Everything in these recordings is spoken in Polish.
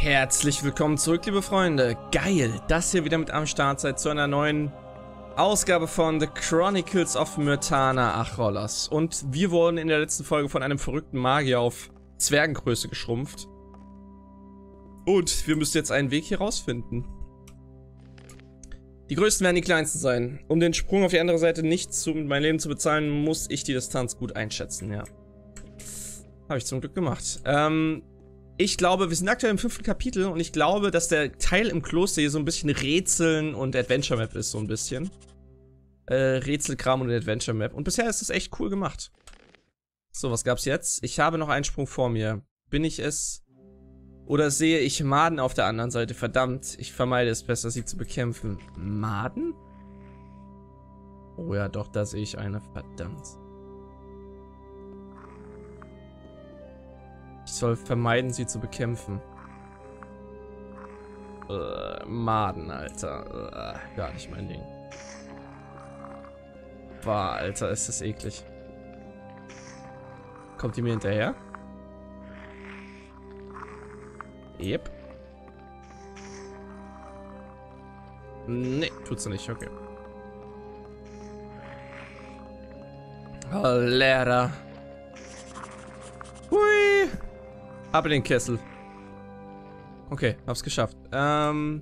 Herzlich willkommen zurück, liebe Freunde. Geil, dass ihr wieder mit am Start seid zu einer neuen Ausgabe von The Chronicles of Myrtana Achrolas. Und wir wurden in der letzten Folge von einem verrückten Magier auf Zwergengröße geschrumpft. Und wir müssen jetzt einen Weg hier rausfinden. Die Größten werden die Kleinsten sein. Um den Sprung auf die andere Seite nicht mit meinem Leben zu bezahlen, muss ich die Distanz gut einschätzen, ja. Habe ich zum Glück gemacht. Ich glaube, wir sind aktuell im 5. Kapitel und ich glaube, dass der Teil im Kloster hier so ein bisschen Rätseln und Adventure Map ist, so ein bisschen. Rätselkram und Adventure Map. Und bisher ist das echt cool gemacht. So, was gab's jetzt? Ich habe noch einen Sprung vor mir. Bin ich es? Oder sehe ich Maden auf der anderen Seite? Verdammt, ich vermeide es besser, sie zu bekämpfen. Maden? Oh ja, doch, da sehe ich eine. Verdammt. Ich soll vermeiden, sie zu bekämpfen. Maden, Alter. Gar nicht mein Ding. Boah, Alter, ist das eklig. Kommt die mir hinterher? Yep. Nee, tut's nicht, okay. Lehrer. Hui. Habe den Kessel. Okay, hab's geschafft. Wenn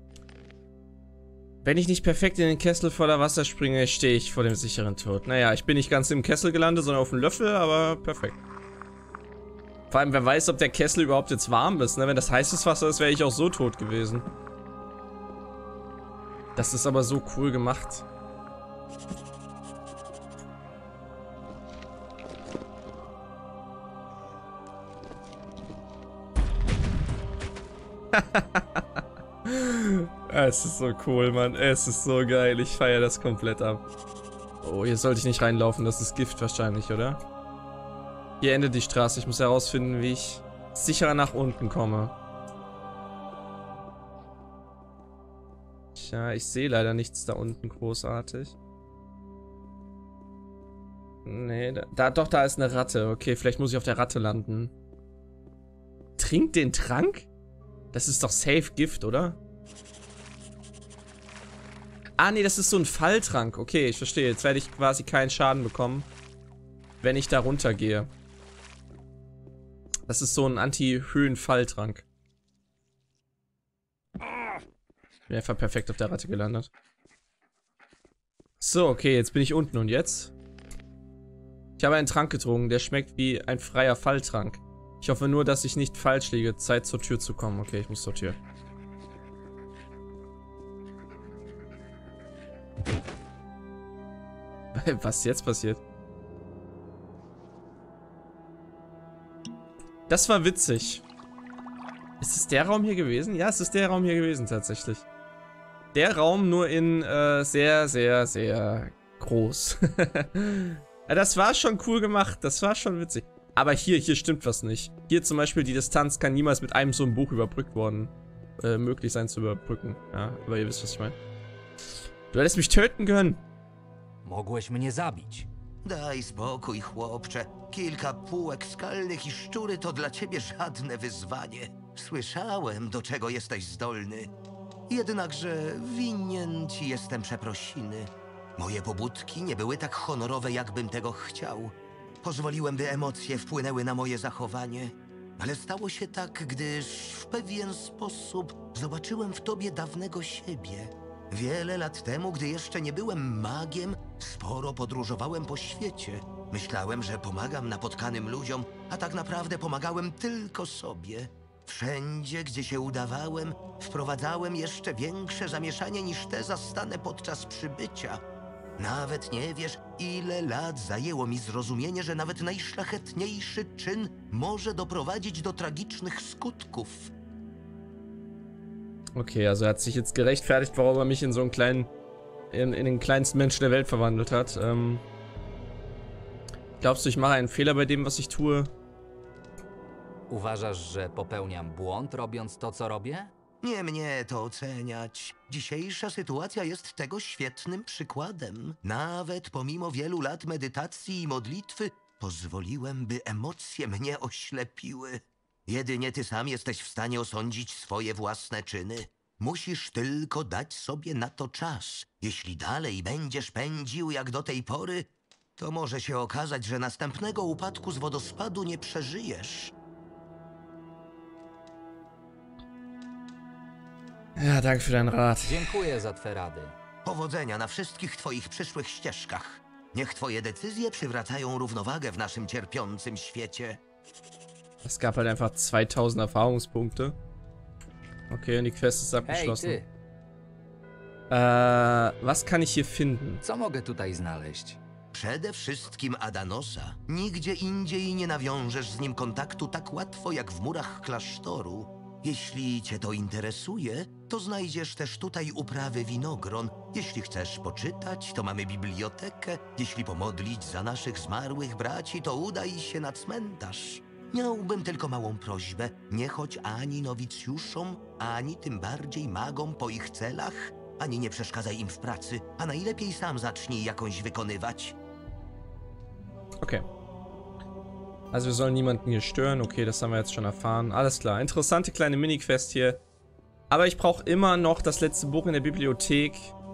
ich nicht perfekt in den Kessel voller Wasser springe, stehe ich vor dem sicheren Tod. Naja, ich bin nicht ganz im Kessel gelandet, sondern auf dem Löffel, aber perfekt. Vor allem, wer weiß, ob der Kessel überhaupt jetzt warm ist, ne? Wenn das heißes Wasser ist, wäre ich auch so tot gewesen. Das ist aber so cool gemacht. Es ist so cool, Mann. Es ist so geil. Ich feiere das komplett ab. Oh, hier sollte ich nicht reinlaufen. Das ist Gift wahrscheinlich, oder? Hier endet die Straße. Ich muss herausfinden, wie ich sicherer nach unten komme. Tja, ich sehe leider nichts da unten großartig. Nee, doch, da ist eine Ratte. Okay, vielleicht muss ich auf der Ratte landen. Trink den Trank? Das ist doch safe Gift, oder? Ah, nee, das ist so ein Falltrank. Okay, ich verstehe. Jetzt werde ich quasi keinen Schaden bekommen, wenn ich da runtergehe. Das ist so ein Anti-Höhen-Falltrank. Bin einfach perfekt auf der Ratte gelandet. So, okay, jetzt bin ich unten. Und jetzt? Ich habe einen Trank getrunken, der schmeckt wie ein freier Falltrank. Ich hoffe nur, dass ich nicht falsch liege. Zeit zur Tür zu kommen. Okay, ich muss zur Tür. Was jetzt passiert? Das war witzig. Ist es der Raum hier gewesen? Ja, es ist der Raum hier gewesen, tatsächlich. Der Raum nur in sehr, sehr, sehr groß. Ja, das war schon cool gemacht. Das war schon witzig. Aber hier stimmt was nicht. Hier zum Beispiel, die Distanz kann niemals mit einem so einem Buch überbrückt worden. Möglich sein zu überbrücken. Ja, aber ihr wisst, was ich meine. Du hättest mich töten können. Mogłeś mnie zabić. Daj spokój, chłopcze. Kilka półek skalnych i szczury to dla ciebie żadne wyzwanie. Słyszałem, do czego jesteś zdolny. Jednakże winien ci jestem przeprosiny. Moje pobudki nie były tak honorowe, jakbym tego chciał. Pozwoliłem, by emocje wpłynęły na moje zachowanie. Ale stało się tak, gdyż w pewien sposób zobaczyłem w tobie dawnego siebie. Wiele lat temu, gdy jeszcze nie byłem magiem, sporo podróżowałem po świecie. Myślałem, że pomagam napotkanym ludziom, a tak naprawdę pomagałem tylko sobie. Wszędzie, gdzie się udawałem, wprowadzałem jeszcze większe zamieszanie niż te zastane podczas przybycia. Nawet nie wiesz, ile lat zajęło mi zrozumienie, że nawet najszlachetniejszy czyn może doprowadzić do tragicznych skutków. Okay, also er hat sich jetzt gerechtfertigt, warum er mich in so einen kleinen, in den kleinsten Menschen der Welt verwandelt hat. Glaubst du, ich mache einen Fehler bei dem, was ich tue? Uważasz, że popełniam błąd, robiąc to, co robię? Nie mnie to oceniać. Dzisiejsza sytuacja jest tego świetnym przykładem. Nawet pomimo wielu lat medytacji i modlitwy pozwoliłem, by emocje mnie oślepiły. Jedynie ty sam jesteś w stanie osądzić swoje własne czyny. Musisz tylko dać sobie na to czas. Jeśli dalej będziesz pędził jak do tej pory, to może się okazać, że następnego upadku z wodospadu nie przeżyjesz. Ja, danke für deinen Rat. Dziękuję za twe rady. Powodzenia na wszystkich twoich przyszłych ścieżkach. Niech twoje decyzje przywracają równowagę w naszym cierpiącym świecie. Es gab halt einfach 2000 Erfahrungspunkte. Okay, und die Quest ist Hej, abgeschlossen. ty, Was kann ich hier finden? co mogę tutaj znaleźć? Przede wszystkim Adanosa. Nigdzie indziej nie nawiążesz z nim kontaktu tak łatwo jak w murach klasztoru. Jeśli cię to interesuje, to znajdziesz też tutaj uprawy winogron. Jeśli chcesz poczytać, to mamy bibliotekę. Jeśli pomodlić za naszych zmarłych braci, to udaj się na cmentarz. Miałbym tylko małą prośbę. Nie chodź ani nowicjuszom, ani tym bardziej magom po ich celach, ani nie przeszkadzaj im w pracy, a najlepiej sam zacznij jakąś wykonywać. Okay. Also wir sollen niemanden hier stören. Okay, das haben wir jetzt schon erfahren. Alles klar. Interessante kleine Mini-Quest hier. Aber ich brauche immer noch das letzte Buch in der Bibliothek,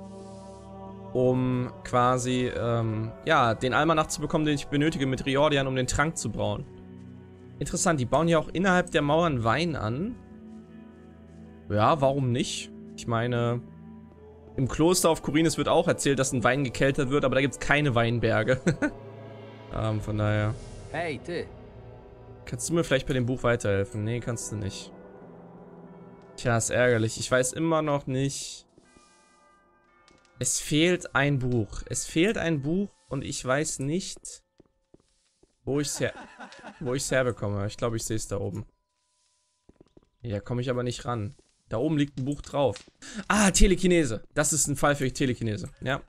um quasi, ja, den Almanach zu bekommen, den ich benötige mit Riordan, um den Trank zu brauen. Interessant, die bauen ja auch innerhalb der Mauern Wein an. Ja, warum nicht? Ich meine, im Kloster auf Khorinis wird auch erzählt, dass ein Wein gekeltert wird, aber da gibt es keine Weinberge. Von daher. Hej, ty, Kannst du mir vielleicht bei dem Buch weiterhelfen? Nee, kannst du nicht. Tja, ist ärgerlich. Ich weiß immer noch nicht. Es fehlt ein Buch. Es fehlt ein Buch und ich weiß nicht, wo ich es herbekomme. Ich glaube, ich sehe es da oben. Hier komme ich aber nicht ran. Da oben liegt ein Buch drauf. Ah, Telekinese. Das ist ein Fall für Telekinese. Ja.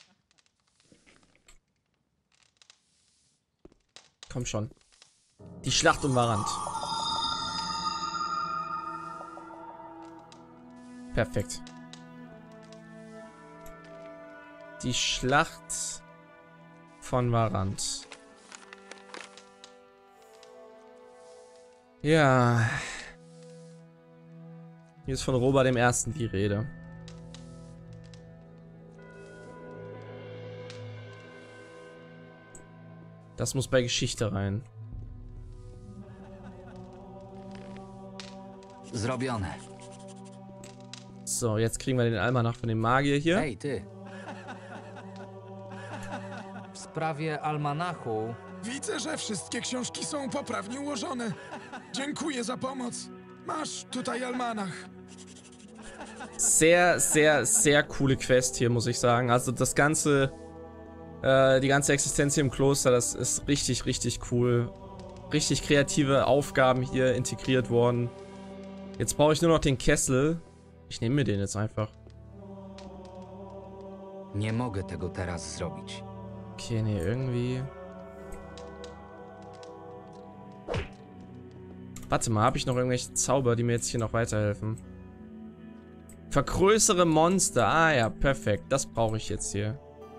Komm schon. Die Schlacht um Varant. Perfekt. Die Schlacht von Varant. Ja. Hier ist von Robert dem Ersten die Rede. Das muss bei Geschichte rein. zrobione. So, jetzt kriegen wir den Almanach von dem Magier hier. Hej, ty. W sprawie almanachu Widzę, że wszystkie książki są poprawnie ułożone. Dziękuję za pomoc. Masz tutaj almanach. Sehr, sehr, sehr coole Quest hier, muss ich sagen. Also das ganze, die ganze Existenz hier im Kloster, das ist richtig, richtig cool. Richtig kreative Aufgaben hier integriert worden. Jetzt brauche ich nur noch den Kessel. Ich nehme mir den jetzt einfach. nie mogę tego teraz zrobić. Okay, nee, irgendwie... Warte mal, habe ich noch irgendwelche Zauber, die mir jetzt hier noch weiterhelfen? Vergrößere Monster. Ah ja, perfekt. Das brauche ich jetzt hier.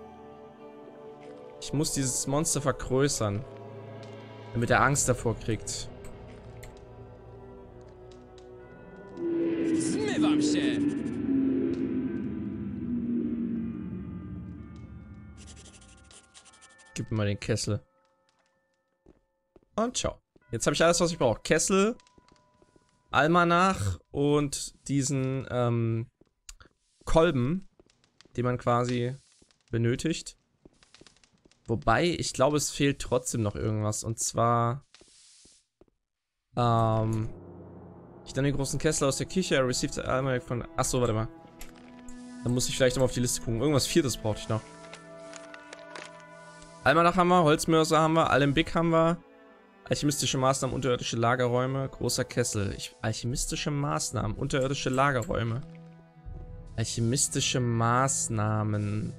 Ich muss dieses Monster vergrößern, damit er Angst davor kriegt. Zmywam się! Gib mir mal den Kessel. Und ciao. Jetzt habe ich alles, was ich brauche. Kessel, Almanach und diesen Kolben, den man quasi benötigt. Wobei, ich glaube, es fehlt trotzdem noch irgendwas. Und zwar, ich nehme den großen Kessel aus der Küche. Er received the Almanach von... Achso, warte mal. Dann muss ich vielleicht nochmal auf die Liste gucken. Irgendwas Viertes brauchte ich noch. Almanach haben wir, Holzmörser haben wir, Alembic haben wir. Alchemistische Maßnahmen, unterirdische Lagerräume, großer Kessel. Alchemistische Maßnahmen, unterirdische Lagerräume. Alchemistische Maßnahmen.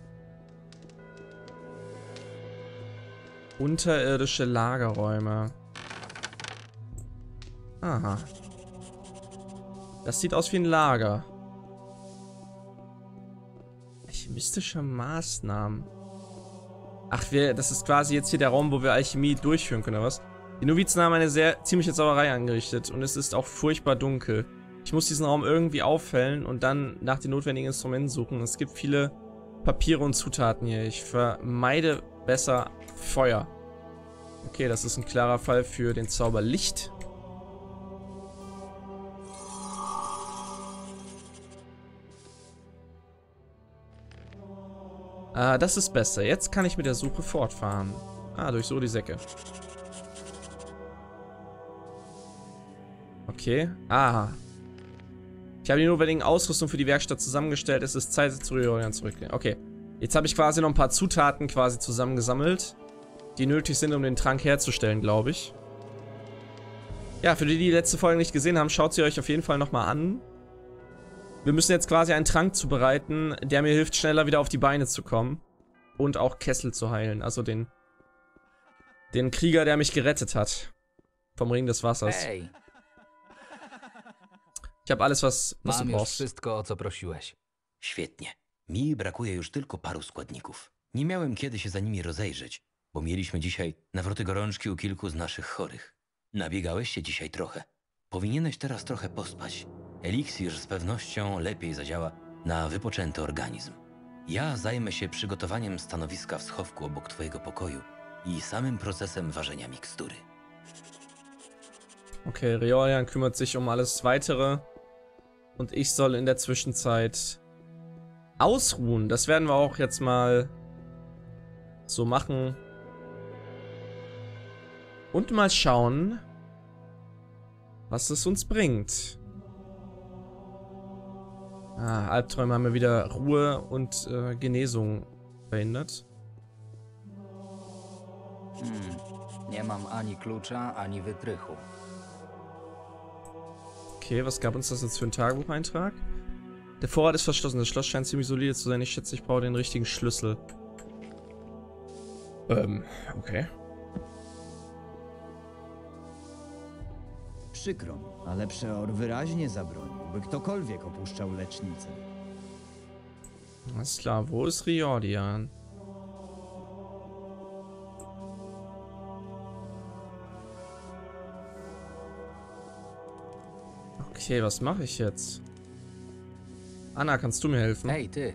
Unterirdische Lagerräume. Aha. Das sieht aus wie ein Lager. Alchemistische Maßnahmen. Ach, das ist quasi jetzt hier der Raum, wo wir Alchemie durchführen können, oder was? Die Novizen haben eine ziemliche Sauerei angerichtet und es ist auch furchtbar dunkel. Ich muss diesen Raum irgendwie aufhellen und dann nach den notwendigen Instrumenten suchen. Es gibt viele Papiere und Zutaten hier. Ich vermeide besser Feuer. Okay, das ist ein klarer Fall für den Zauber Licht. Das ist besser. Jetzt kann ich mit der Suche fortfahren. Durch so die Säcke. Okay. Ich habe die notwendigen Ausrüstung für die Werkstatt zusammengestellt. Es ist Zeit, zu Riorian zurückgehen. Okay. Jetzt habe ich quasi noch ein paar Zutaten quasi zusammengesammelt, die nötig sind, um den Trank herzustellen, glaube ich. Ja, für die, die letzte Folge nicht gesehen haben, schaut sie euch auf jeden Fall nochmal an. Wir müssen jetzt quasi einen Trank zubereiten, der mir hilft, schneller wieder auf die Beine zu kommen. Und auch Kessel zu heilen. Also den Krieger, der mich gerettet hat. Vom Ring des Wassers. Hej, Ich habe alles, was du mam już brauchst. wszystko, o co prosiłeś. Świetnie. Mi brakuje już tylko paru składników. Nie miałem kiedy się za nimi rozejrzeć, bo mieliśmy dzisiaj nawroty gorączki u kilku z naszych chorych. Nabiegałeś się dzisiaj trochę. Powinieneś teraz trochę pospać. Eliksir z pewnością lepiej zadziała na wypoczęty organizm. Ja zajmę się przygotowaniem stanowiska w schowku obok twojego pokoju i samym procesem ważenia mikstury. Okay, Riorian kümmert sich um alles Weitere. Und ich soll in der Zwischenzeit ausruhen. Das werden wir auch jetzt mal so machen. Und mal schauen, was es uns bringt. Albträume haben wir wieder Ruhe und Genesung verhindert. Nie mam ani klucza, ani wytrychu. Okay, was gab uns das jetzt für ein Tagebucheintrag? Der Vorrat ist verschlossen. Das Schloss scheint ziemlich solide zu sein. Ich schätze, ich brauche den richtigen Schlüssel. Okay. Przykro mi, ale Przeor wyraźnie zabronił, by ktokolwiek opuszczał lecznicę. Alles klar, wo ist Riordan? Okay, was mache ich jetzt? Anna, kannst du mir helfen? Hej, ty.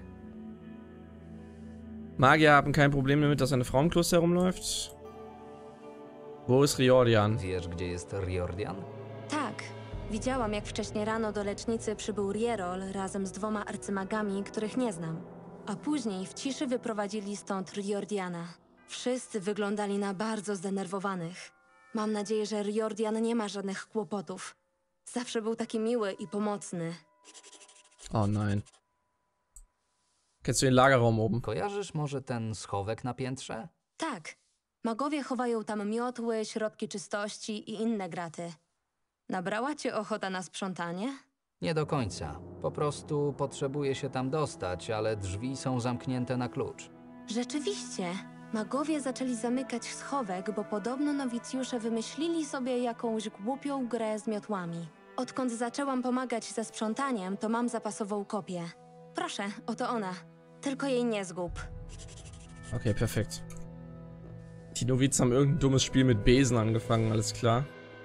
Magier haben kein Problem damit, dass eine Frau im Kloster herumläuft. Wo ist Riordan? Wiesz, gdzie jest Riordan? Tak. Widziałam, jak wcześniej rano do lecznicy przybył Rierol razem z 2 arcymagami, których nie znam. A później w ciszy wyprowadzili stąd Riordiana. Wszyscy wyglądali na bardzo zdenerwowanych. Mam nadzieję, że Riordan nie ma żadnych kłopotów. Zawsze był taki miły i pomocny. Oh nein. Kennst du den Lagerraum oben? Kojarzysz może ten schowek na piętrze? Tak. Magowie chowają tam miotły, środki czystości i inne graty. Nabrała cię ochota na sprzątanie? Nie do końca. Po prostu potrzebuję się tam dostać, ale drzwi są zamknięte na klucz. Rzeczywiście. Magowie zaczęli zamykać schowek, bo podobno nowicjusze wymyślili sobie jakąś głupią grę z miotłami. Odkąd zaczęłam pomagać ze sprzątaniem, to mam zapasową kopię. Proszę, oto ona. Tylko jej nie zgub. Okay, perfekt. Die Novizen haben irgendein dummes Spiel mit Besen angefangen, alles klar.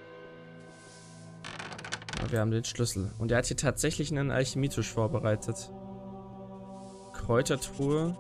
Aber wir haben den Schlüssel. Und er hat hier tatsächlich einen Alchemietisch vorbereitet. Kräutertruhe.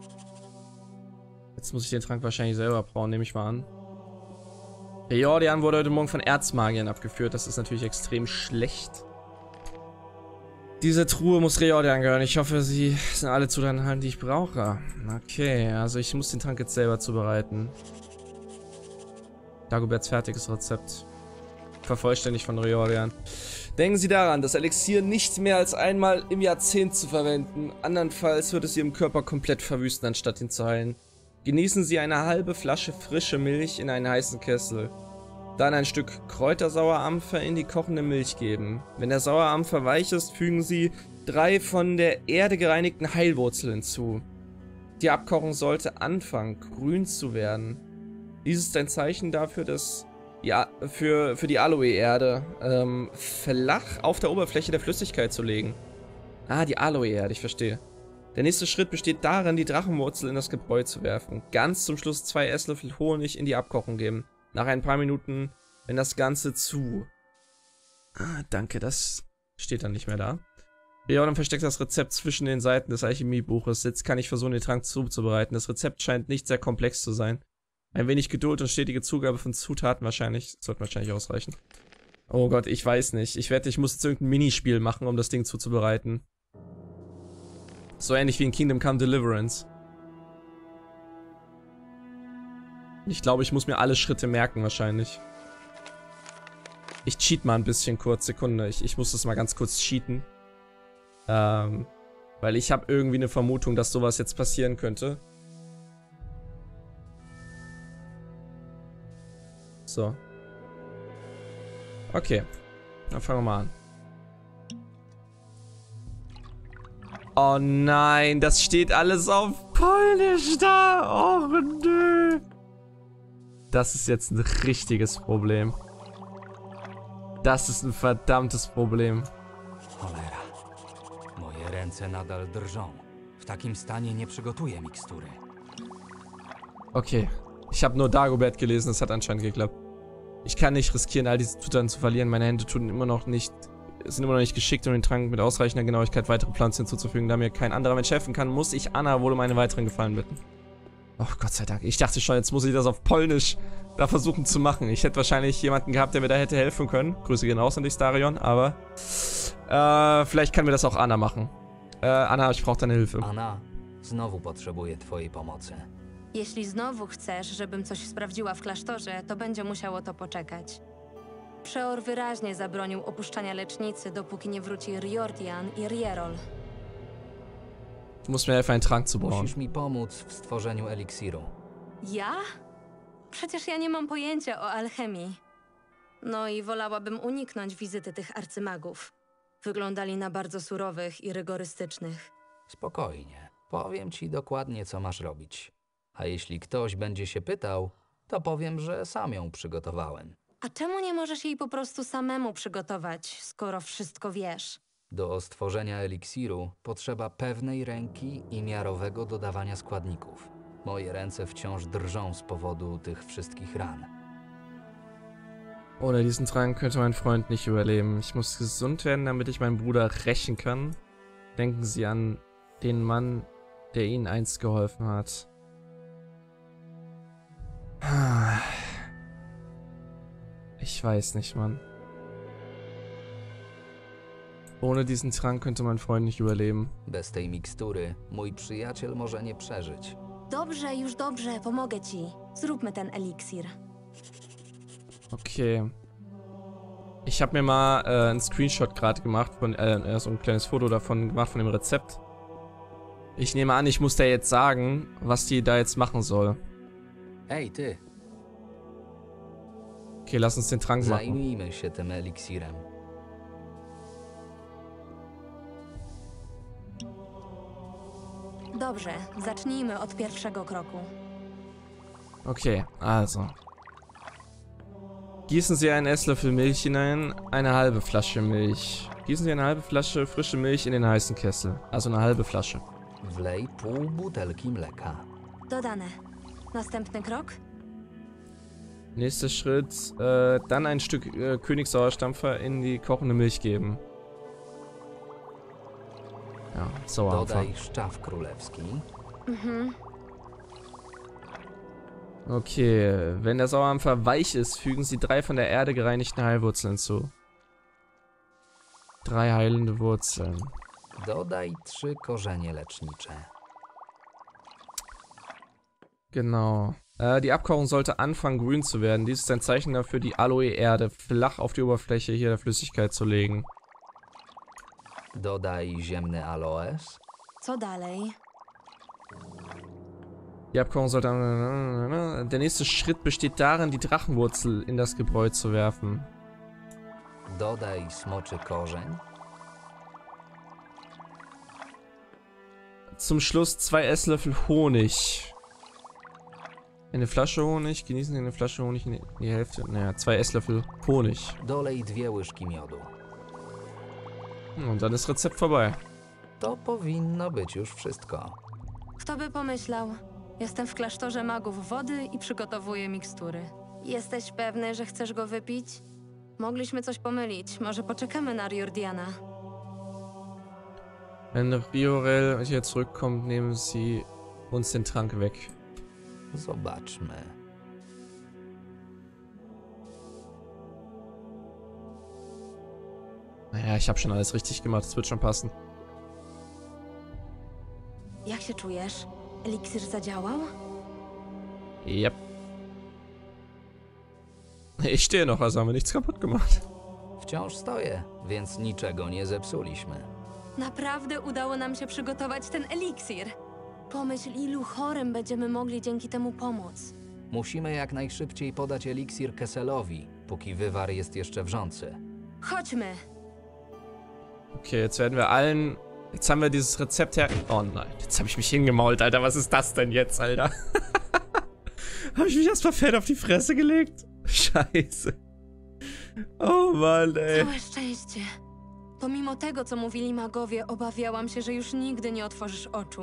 Jetzt muss ich den Trank wahrscheinlich selber brauen, nehme ich mal an. Riordan wurde heute Morgen von Erzmagiern abgeführt. Das ist natürlich extrem schlecht. Diese Truhe muss Riordan gehören. Ich hoffe, sie sind alle Zutaten enthalten, die ich brauche. Okay, also ich muss den Trank jetzt selber zubereiten. Dagoberts fertiges Rezept. Vervollständigt von Riordan. Denken Sie daran, das Elixier nicht mehr als einmal im Jahrzehnt zu verwenden. Andernfalls wird es Ihrem Körper komplett verwüsten, anstatt ihn zu heilen. Genießen Sie eine halbe Flasche frische Milch in einen heißen Kessel. Dann ein Stück Kräutersauerampfer in die kochende Milch geben. Wenn der Sauerampfer weich ist, fügen Sie 3 von der Erde gereinigten Heilwurzeln hinzu. Die Abkochung sollte anfangen, grün zu werden. Dies ist ein Zeichen dafür, dass für die Aloe-Erde flach auf der Oberfläche der Flüssigkeit zu legen. Die Aloe-Erde, ich verstehe. Der nächste Schritt besteht darin, die Drachenwurzel in das Gebräu zu werfen. Ganz zum Schluss 2 Esslöffel Honig in die Abkochung geben. nach ein paar Minuten, wenn das Ganze zu... danke, das steht dann nicht mehr da. Riordan versteckt das Rezept zwischen den Seiten des Alchemiebuches. Jetzt kann ich versuchen, den Trank zuzubereiten. Das Rezept scheint nicht sehr komplex zu sein. Ein wenig Geduld und stetige Zugabe von Zutaten sollten wahrscheinlich ausreichen. Oh Gott, ich weiß nicht. Ich wette, ich muss jetzt irgendein Minispiel machen, um das Ding zuzubereiten. So ähnlich wie in Kingdom Come Deliverance. Ich glaube, ich muss mir alle Schritte merken wahrscheinlich. Ich cheat mal ein bisschen kurz, Sekunde. Ich muss das mal ganz kurz cheaten. Weil ich habe irgendwie eine Vermutung, dass sowas jetzt passieren könnte. So. Okay. Dann fangen wir mal an. Oh nein, das steht alles auf Polnisch da. Oh nö. Das ist jetzt ein richtiges Problem. Das ist ein verdammtes Problem. Cholera. Moje ręce nadal drżą. W takim stanie nie przygotuję mikstury. Okay. Ich habe nur Dagobert gelesen, das hat anscheinend geklappt. Ich kann nicht riskieren, all diese Zutaten zu verlieren. Meine Hände sind immer noch nicht geschickt, um den Trank mit ausreichender Genauigkeit weitere Pflanzen hinzuzufügen. Da mir kein anderer Mensch helfen kann, muss ich Anna wohl um einen weiteren Gefallen bitten. Oh Gott sei Dank. Ich dachte schon, jetzt muss ich das auf Polnisch da versuchen zu machen. Ich hätte wahrscheinlich jemanden gehabt, der mir da hätte helfen können. Grüße gehen raus an dich, Starion, aber vielleicht kann mir das auch Anna machen. Anna, ich brauche deine Hilfe. Anna, znowu potrzebuję twojej pomocy. Jeśli znowu chcesz, żebym coś sprawdziła w klasztorze, to będzie musiało to poczekać. Przeor wyraźnie zabronił opuszczania lecznicy, dopóki nie wróci Riordan i Rierol. Du musst mir helfen, einen Trank zu bauen. Musisz mi pomóc w stworzeniu eliksiru. Ja? Przecież ja nie mam pojęcia o alchemii. No i wolałabym uniknąć wizyty tych arcymagów. Wyglądali na bardzo surowych i rygorystycznych. Spokojnie. Powiem ci dokładnie, co masz robić. A jeśli ktoś będzie się pytał, to powiem, że sam ją przygotowałem. A czemu nie możesz jej po prostu samemu przygotować, skoro wszystko wiesz? Do stworzenia eliksiru potrzeba pewnej ręki i miarowego dodawania składników. Moje ręce wciąż drżą z powodu tych wszystkich ran. Ohne diesen Trank könnte mein Freund nicht überleben. Ich muss gesund werden, damit ich meinen Bruder rächen kann. Denken Sie an den Mann, der Ihnen einst geholfen hat. Ich weiß nicht, Mann. Ohne diesen Trank könnte mein Freund nicht überleben. Bez tej mikstury mój przyjaciel może nie przeżyć. Dobrze, już dobrze, pomogę ci. Zróbmy ten eliksir. Okay. Ich habe mir mal einen Screenshot gerade gemacht, von so ein kleines Foto davon gemacht, von dem Rezept. Ich nehme an, ich muss der jetzt sagen, was die da jetzt machen soll. Ej, ty! Okay, lass uns den Trank machen. Zajmijmy się tym eliksirem. Dobrze, zacznijmy od pierwszego kroku. Okay, also. Gießen Sie einen Esslöffel Milch hinein, eine halbe Flasche Milch. Gießen Sie eine halbe Flasche frische Milch in den heißen Kessel. Also eine halbe Flasche. Wlej pół butelki mleka. Dodane. Następny krok? Nächster Schritt, dann ein Stück Königssauerstampfer in die kochende Milch geben. Ja, Sauerampfer. Dodaj szczaw królewski. Okay, wenn der Sauerampfer weich ist, fügen Sie 3 von der Erde gereinigten Heilwurzeln hinzu. 3 heilende Wurzeln. Dodaj 3 korzenie lecznicze. Genau. Die Abkochung sollte anfangen grün zu werden. Dies ist ein Zeichen dafür, die Aloe-Erde flach auf die Oberfläche hier der Flüssigkeit zu legen. Dodaj ziemny aloes. Co dalej? Die Abkochung sollte... Der nächste Schritt besteht darin, die Drachenwurzel in das Gebräu zu werfen. Dodaj smoczy korzeń. Zum Schluss 2 Esslöffel Honig. Eine Flasche Honig. Genießen Sie eine Flasche Honig in die Hälfte. Naja, 2 Esslöffel Honig. Dolej 2 łyżki miodu. Und dann ist Rezept vorbei. To powinno być już wszystko. Kto by pomyślał? Jestem w klasztorze magów wody i przygotowuję mikstury. Jesteś pewny, że chcesz go wypić? Mogliśmy coś pomylić. Może poczekamy na Riordiana. Wenn Riorel hier zurückkommt, nehmen Sie uns den Trank weg. Zobaczmy. Naja, ich habe schon alles richtig gemacht, das wird schon passen. Jak się czujesz? Eliksir zadziałał? Yep. Ich stehe noch, also haben wir nichts kaputt gemacht. Wciąż stoję, więc niczego nie zepsuliśmy. Naprawdę udało nam się przygotować ten eliksir. Pomyśl, ilu chorym będziemy mogli dzięki temu pomóc. Musimy jak najszybciej podać eliksir Kesselowi, póki wywar jest jeszcze wrzący. Chodźmy. Okay, jetzt werden wir allen... Jetzt haben wir dieses Rezept her... Oh nein, jetzt habe ich mich hingemault, Alter. Was ist das denn jetzt, Alter? Habe ich mich erstmal fett auf die Fresse gelegt? Scheiße. Oh Mann, ey. Całe szczęście. Pomimo tego, co mówili magowie, obawiałam się, że już nigdy nie otworzysz oczu.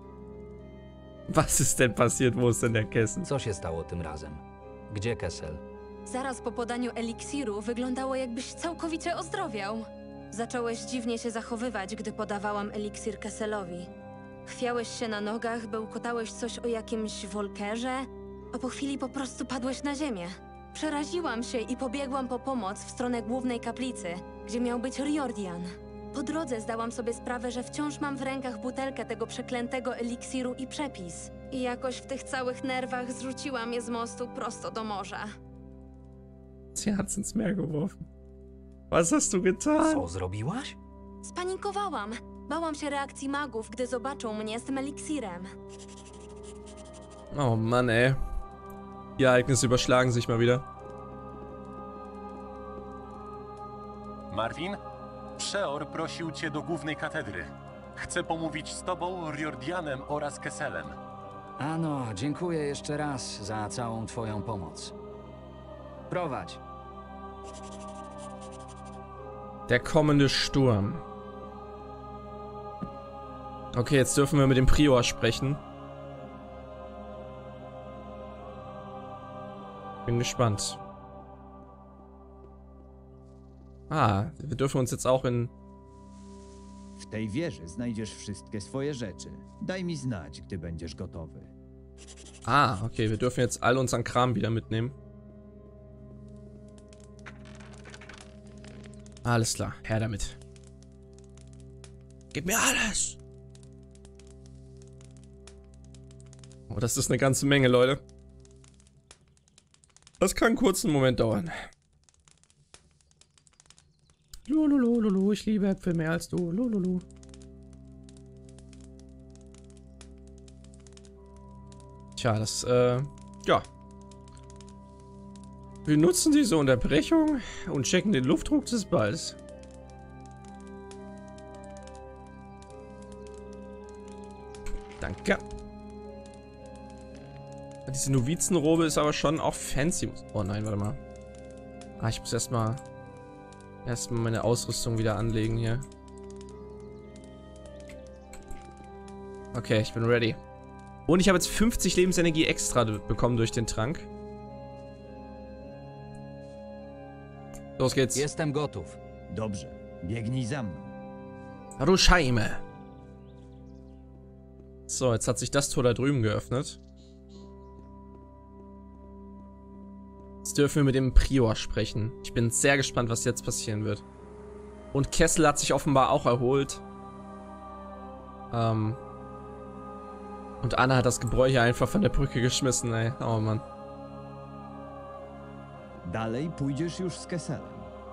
Was ist denn passiert? Wo ist denn der Kessel? Co się stało tym razem? Gdzie Kessel? Zaraz po podaniu eliksiru wyglądało, jakbyś całkowicie ozdrowiał. Zacząłeś dziwnie się zachowywać, gdy podawałam eliksir Kesselowi. Chwiałeś się na nogach, bełkotałeś coś o jakimś wolkerze, a po chwili po prostu padłeś na ziemię. Przeraziłam się i pobiegłam po pomoc w stronę głównej kaplicy, gdzie miał być Riordian. Po drodze zdałam sobie sprawę, że wciąż mam w rękach butelkę tego przeklętego eliksiru i przepis. I jakoś w tych całych nerwach zrzuciłam je z mostu prosto do morza. Sie hat's ins Meer geworfen. Was hast du getan? Co zrobiłaś? Spanikowałam. Bałam się reakcji magów, gdy zobaczą mnie z tym eliksirem. Oh Mann, ey. Die Ereignisse überschlagen sich mal wieder. Marvin? Przeor prosił cię do głównej katedry. Chcę pomówić z tobą, Riordianem oraz Kesselem. Ano, dziękuję jeszcze raz za całą twoją pomoc. Prowadź. Der kommende Sturm. Okay, jetzt dürfen wir mit dem Prior sprechen. Bin gespannt. Ah, wir dürfen uns jetzt auch in... W tej wieży znajdziesz wszystkie swoje rzeczy. Daj mi znać, gdy będziesz gotowy. Ah, okay, wir dürfen jetzt all unseren Kram wieder mitnehmen. Alles klar, her damit. Gib mir alles! Oh, das ist eine ganze Menge, Leute. Das kann einen kurzen Moment dauern. Lulululu, ich liebe Äpfel mehr als du. Lululu. Tja, das, ja. Wir nutzen diese Unterbrechung und checken den Luftdruck des Balls. Danke. Diese Novizenrobe ist aber schon auch fancy. Oh nein, warte mal. Ah, ich muss erstmal meine Ausrüstung wieder anlegen hier. Okay, ich bin ready. Und ich habe jetzt 50 Lebensenergie extra bekommen durch den Trank. Los geht's. Jestem gotów. Dobrze, biegnij za mną. Ruszajmy. So, jetzt hat sich das Tor da drüben geöffnet. Jetzt dürfen wir mit dem Prior sprechen. Ich bin sehr gespannt, was jetzt passieren wird. Und Kessel hat sich offenbar auch erholt. Und Anna hat das Gebräu einfach von der Brücke geschmissen, ey. Oh Mann. Dalej pójdziesz już z Kesselem.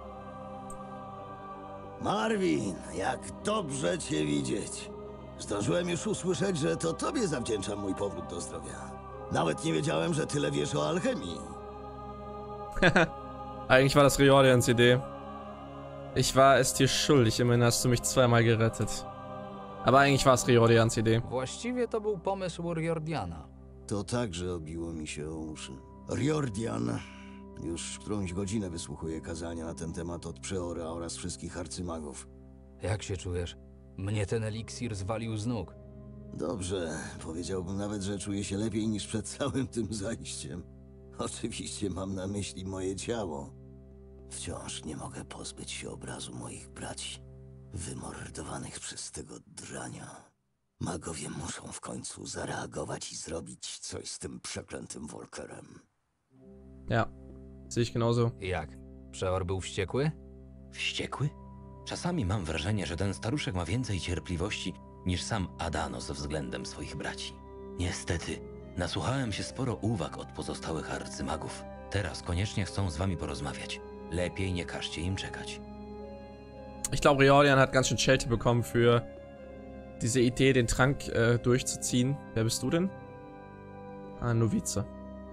Marvin, jak dobrze cię widzieć. Zdążyłem już usłyszeć, że to tobie zawdzięczam mój powrót do zdrowia. Nawet nie wiedziałem, że tyle wiesz o alchemii. Eigentlich war das Riordians Idee. Ich war es dir schuldig, immerhin hast du mich zweimal gerettet. Aber eigentlich war es Riordians Idee. Właściwie to był pomysł Riordiana. To także obiło mi się o uszy. Riordian już którąś godzinę wysłuchuje kazania na ten temat od Przeora oraz wszystkich arcymagów. Jak się czujesz? Mnie ten eliksir zwalił z nóg. Dobrze, powiedziałbym nawet, że czuję się lepiej niż przed całym tym zajściem. Oczywiście mam na myśli moje ciało. Wciąż nie mogę pozbyć się obrazu moich braci, wymordowanych przez tego drania. Magowie muszą w końcu zareagować i zrobić coś z tym przeklętym Volkerem. Ja, sehe ich genauso. Jak? Przeor był wściekły? Wściekły? Czasami mam wrażenie, że ten staruszek ma więcej cierpliwości niż sam Adanos względem swoich braci. Niestety, nasłuchałem się sporo uwag od pozostałych arcymagów. Teraz koniecznie chcą z wami porozmawiać. Lepiej nie każcie im czekać. Ich glaube, Riordan hat ganz schön Schelte bekommen für diese Idee, den Trank durchzuziehen. Wer bist du denn? Ah, Novize.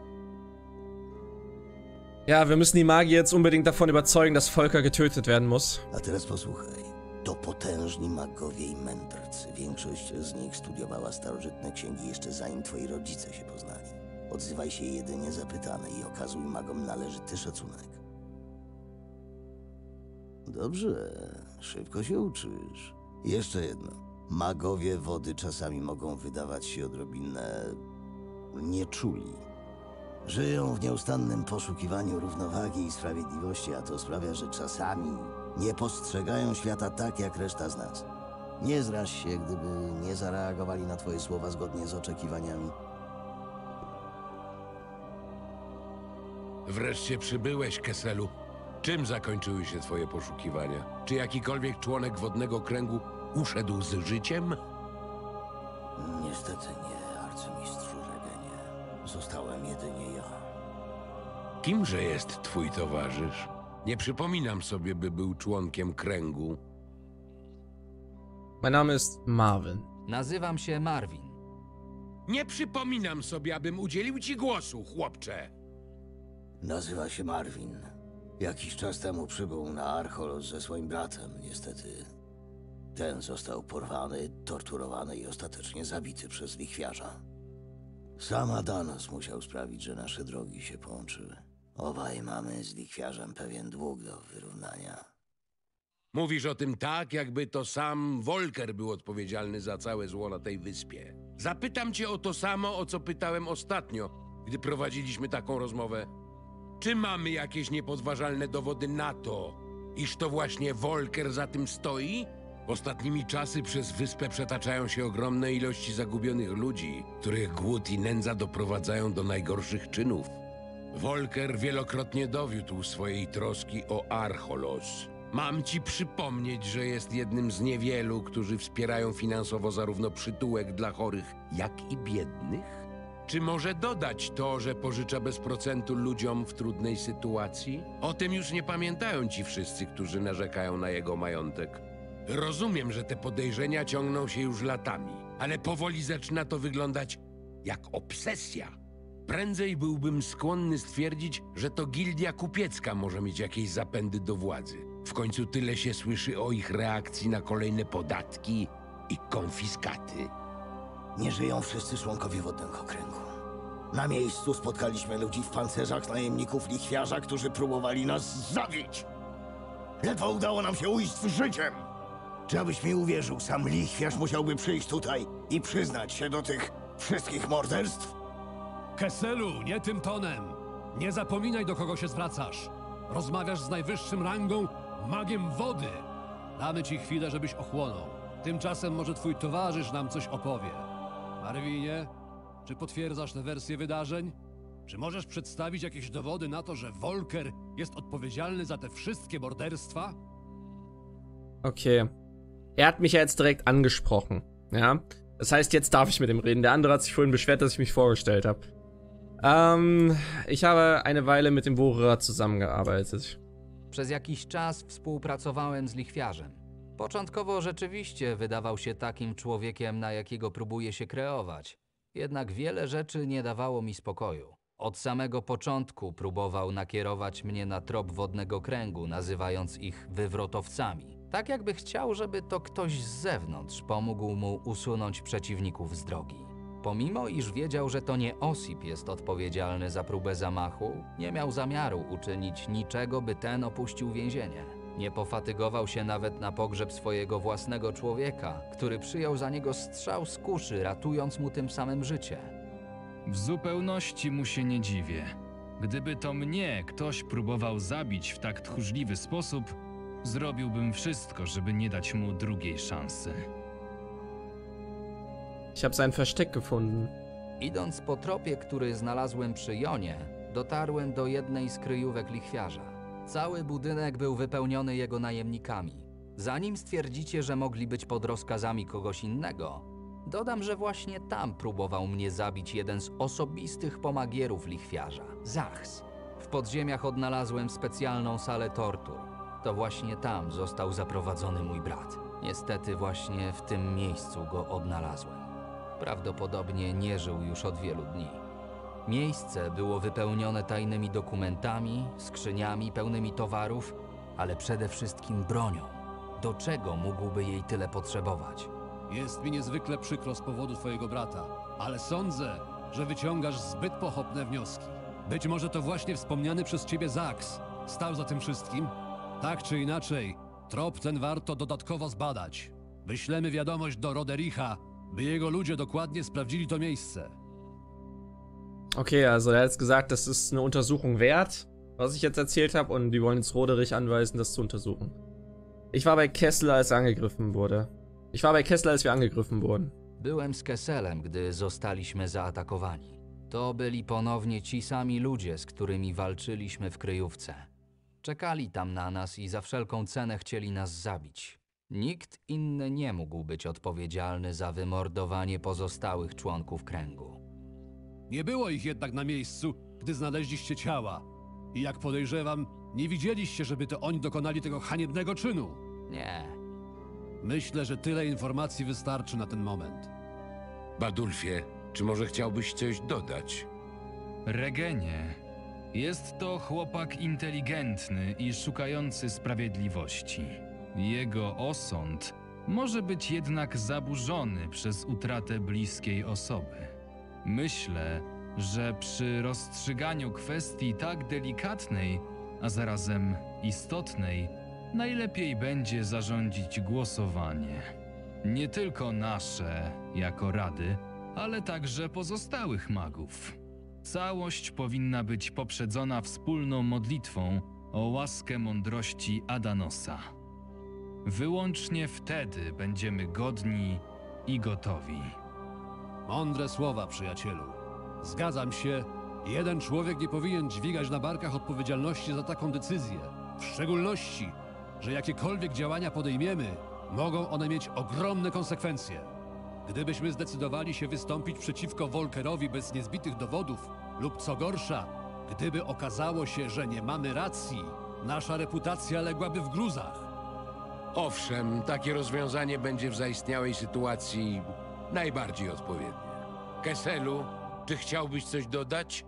Ja, wir müssen die Magier jetzt unbedingt davon überzeugen, dass Volker getötet werden muss. A teraz posłuchaj. To potężni magowie i mędrcy. Większość z nich studiowała starożytne księgi jeszcze zanim twoi rodzice się poznali. Odzywaj się jedynie zapytane i okazuj magom należyty szacunek. Dobrze, szybko się uczysz. Jeszcze jedno. Magowie wody czasami mogą wydawać się odrobinę nieczuli. Żyją w nieustannym poszukiwaniu równowagi i sprawiedliwości, a to sprawia, że czasami nie postrzegają świata tak, jak reszta z nas. Nie zraź się, gdyby nie zareagowali na twoje słowa zgodnie z oczekiwaniami. Wreszcie przybyłeś, Keselu. Czym zakończyły się twoje poszukiwania? Czy jakikolwiek członek Wodnego Kręgu uszedł z życiem? Niestety nie, arcymistrzu Regenie. Zostałem jedynie ja. Kimże jest twój towarzysz? Nie przypominam sobie, by był członkiem kręgu. Mein Name ist Marvin. Nazywam się Marvin. Nie przypominam sobie, abym udzielił ci głosu, chłopcze. Nazywa się Marvin. Jakiś czas temu przybył na Archolos ze swoim bratem, niestety. Ten został porwany, torturowany i ostatecznie zabity przez lichwiarza. Sam Adanos musiał sprawić, że nasze drogi się połączyły. Obaj mamy z lichwiarzem pewien dług do wyrównania. Mówisz o tym tak, jakby to sam Volker był odpowiedzialny za całe zło na tej wyspie. Zapytam cię o to samo, o co pytałem ostatnio, gdy prowadziliśmy taką rozmowę. Czy mamy jakieś niepodważalne dowody na to, iż to właśnie Volker za tym stoi? Ostatnimi czasy przez wyspę przetaczają się ogromne ilości zagubionych ludzi, których głód i nędza doprowadzają do najgorszych czynów. Volker wielokrotnie dowiódł swojej troski o Archolos. Mam ci przypomnieć, że jest jednym z niewielu, którzy wspierają finansowo zarówno przytułek dla chorych, jak i biednych? Czy może dodać to, że pożycza bez procentu ludziom w trudnej sytuacji? O tym już nie pamiętają ci wszyscy, którzy narzekają na jego majątek. Rozumiem, że te podejrzenia ciągną się już latami, ale powoli zaczyna to wyglądać jak obsesja. Prędzej byłbym skłonny stwierdzić, że to gildia kupiecka może mieć jakieś zapędy do władzy. W końcu tyle się słyszy o ich reakcji na kolejne podatki i konfiskaty. Nie żyją wszyscy członkowie Wodnego Kręgu. Na miejscu spotkaliśmy ludzi w pancerzach najemników lichwiarza, którzy próbowali nas zabić. Ledwo udało nam się ujść z życiem. Czy abyś mi uwierzył, sam lichwiarz musiałby przyjść tutaj i przyznać się do tych wszystkich morderstw? Keselu, nie tym tonem. Nie zapominaj, do kogo się zwracasz. Rozmawiasz z najwyższym rangą, magiem wody. Damy ci chwilę, żebyś ochłonął. Tymczasem może twój towarzysz nam coś opowie. Marwinie, czy potwierdzasz tę wersję wydarzeń? Czy możesz przedstawić jakieś dowody na to, że Volker jest odpowiedzialny za te wszystkie morderstwa? Okay. Er hat mich ja jetzt direkt angesprochen. Ja. Das heißt, jetzt darf ich mit ihm reden. Der andere hat sich vorhin beschwert, dass ich mich vorgestellt habe. Ich habe eine Weile mit dem Wucherer zusammengearbeitet. Przez jakiś czas współpracowałem z lichwiarzem. Początkowo rzeczywiście wydawał się takim człowiekiem, na jakiego próbuje się kreować. Jednak wiele rzeczy nie dawało mi spokoju. Od samego początku próbował nakierować mnie na trop Wodnego Kręgu, nazywając ich wywrotowcami. Tak jakby chciał, żeby to ktoś z zewnątrz pomógł mu usunąć przeciwników z drogi. Pomimo iż wiedział, że to nie Osip jest odpowiedzialny za próbę zamachu, nie miał zamiaru uczynić niczego, by ten opuścił więzienie. Nie pofatygował się nawet na pogrzeb swojego własnego człowieka, który przyjął za niego strzał z kuszy, ratując mu tym samym życie. W zupełności mu się nie dziwię. Gdyby to mnie ktoś próbował zabić w tak tchórzliwy sposób, zrobiłbym wszystko, żeby nie dać mu drugiej szansy. Ich habe sein Versteck gefunden. Idąc po tropie, który znalazłem przy Jonie, dotarłem do jednej z kryjówek lichwiarza. Cały budynek był wypełniony jego najemnikami. Zanim stwierdzicie, że mogli być pod rozkazami kogoś innego, dodam, że właśnie tam próbował mnie zabić jeden z osobistych pomagierów lichwiarza, Zachs. W podziemiach odnalazłem specjalną salę tortur. To właśnie tam został zaprowadzony mój brat. Niestety właśnie w tym miejscu go odnalazłem. Prawdopodobnie nie żył już od wielu dni. Miejsce było wypełnione tajnymi dokumentami, skrzyniami pełnymi towarów, ale przede wszystkim bronią. Do czego mógłby jej tyle potrzebować? Jest mi niezwykle przykro z powodu twojego brata, ale sądzę, że wyciągasz zbyt pochopne wnioski. Być może to właśnie wspomniany przez ciebie Zachs stał za tym wszystkim? Tak czy inaczej, trop ten warto dodatkowo zbadać. Wyślemy wiadomość do Rodericha, by jego ludzie dokładnie sprawdzili to miejsce. Okay, also er hat jetzt gesagt, das ist eine Untersuchung wert, was ich jetzt erzählt habe, und die wollen jetzt Roderich anweisen, das zu untersuchen. Ich war bei Kessler, als er angegriffen wurde. Ich war bei Kessler, als wir angegriffen wurden. Byłem z Kesselem, gdy zostaliśmy zaatakowani. To byli ponownie ci sami ludzie, z którymi walczyliśmy w kryjówce. Czekali tam na nas i za wszelką cenę chcieli nas zabić. Nikt inny nie mógł być odpowiedzialny za wymordowanie pozostałych członków kręgu. Nie było ich jednak na miejscu, gdy znaleźliście ciała. I jak podejrzewam, nie widzieliście, żeby to oni dokonali tego haniebnego czynu. Nie. Myślę, że tyle informacji wystarczy na ten moment. Badulfie, czy może chciałbyś coś dodać? Regenie. Jest to chłopak inteligentny i szukający sprawiedliwości. Jego osąd może być jednak zaburzony przez utratę bliskiej osoby. Myślę, że przy rozstrzyganiu kwestii tak delikatnej, a zarazem istotnej, najlepiej będzie zarządzić głosowanie. Nie tylko nasze, jako Rady, ale także pozostałych magów. Całość powinna być poprzedzona wspólną modlitwą o łaskę mądrości Adanosa. Wyłącznie wtedy będziemy godni i gotowi. Mądre słowa, przyjacielu. Zgadzam się, jeden człowiek nie powinien dźwigać na barkach odpowiedzialności za taką decyzję. W szczególności, że jakiekolwiek działania podejmiemy, mogą one mieć ogromne konsekwencje. Gdybyśmy zdecydowali się wystąpić przeciwko Volkerowi bez niezbitych dowodów, lub co gorsza, gdyby okazało się, że nie mamy racji, nasza reputacja ległaby w gruzach. Owszem, takie rozwiązanie będzie w zaistniałej sytuacji najbardziej odpowiednie. Kesselu, czy chciałbyś coś dodać?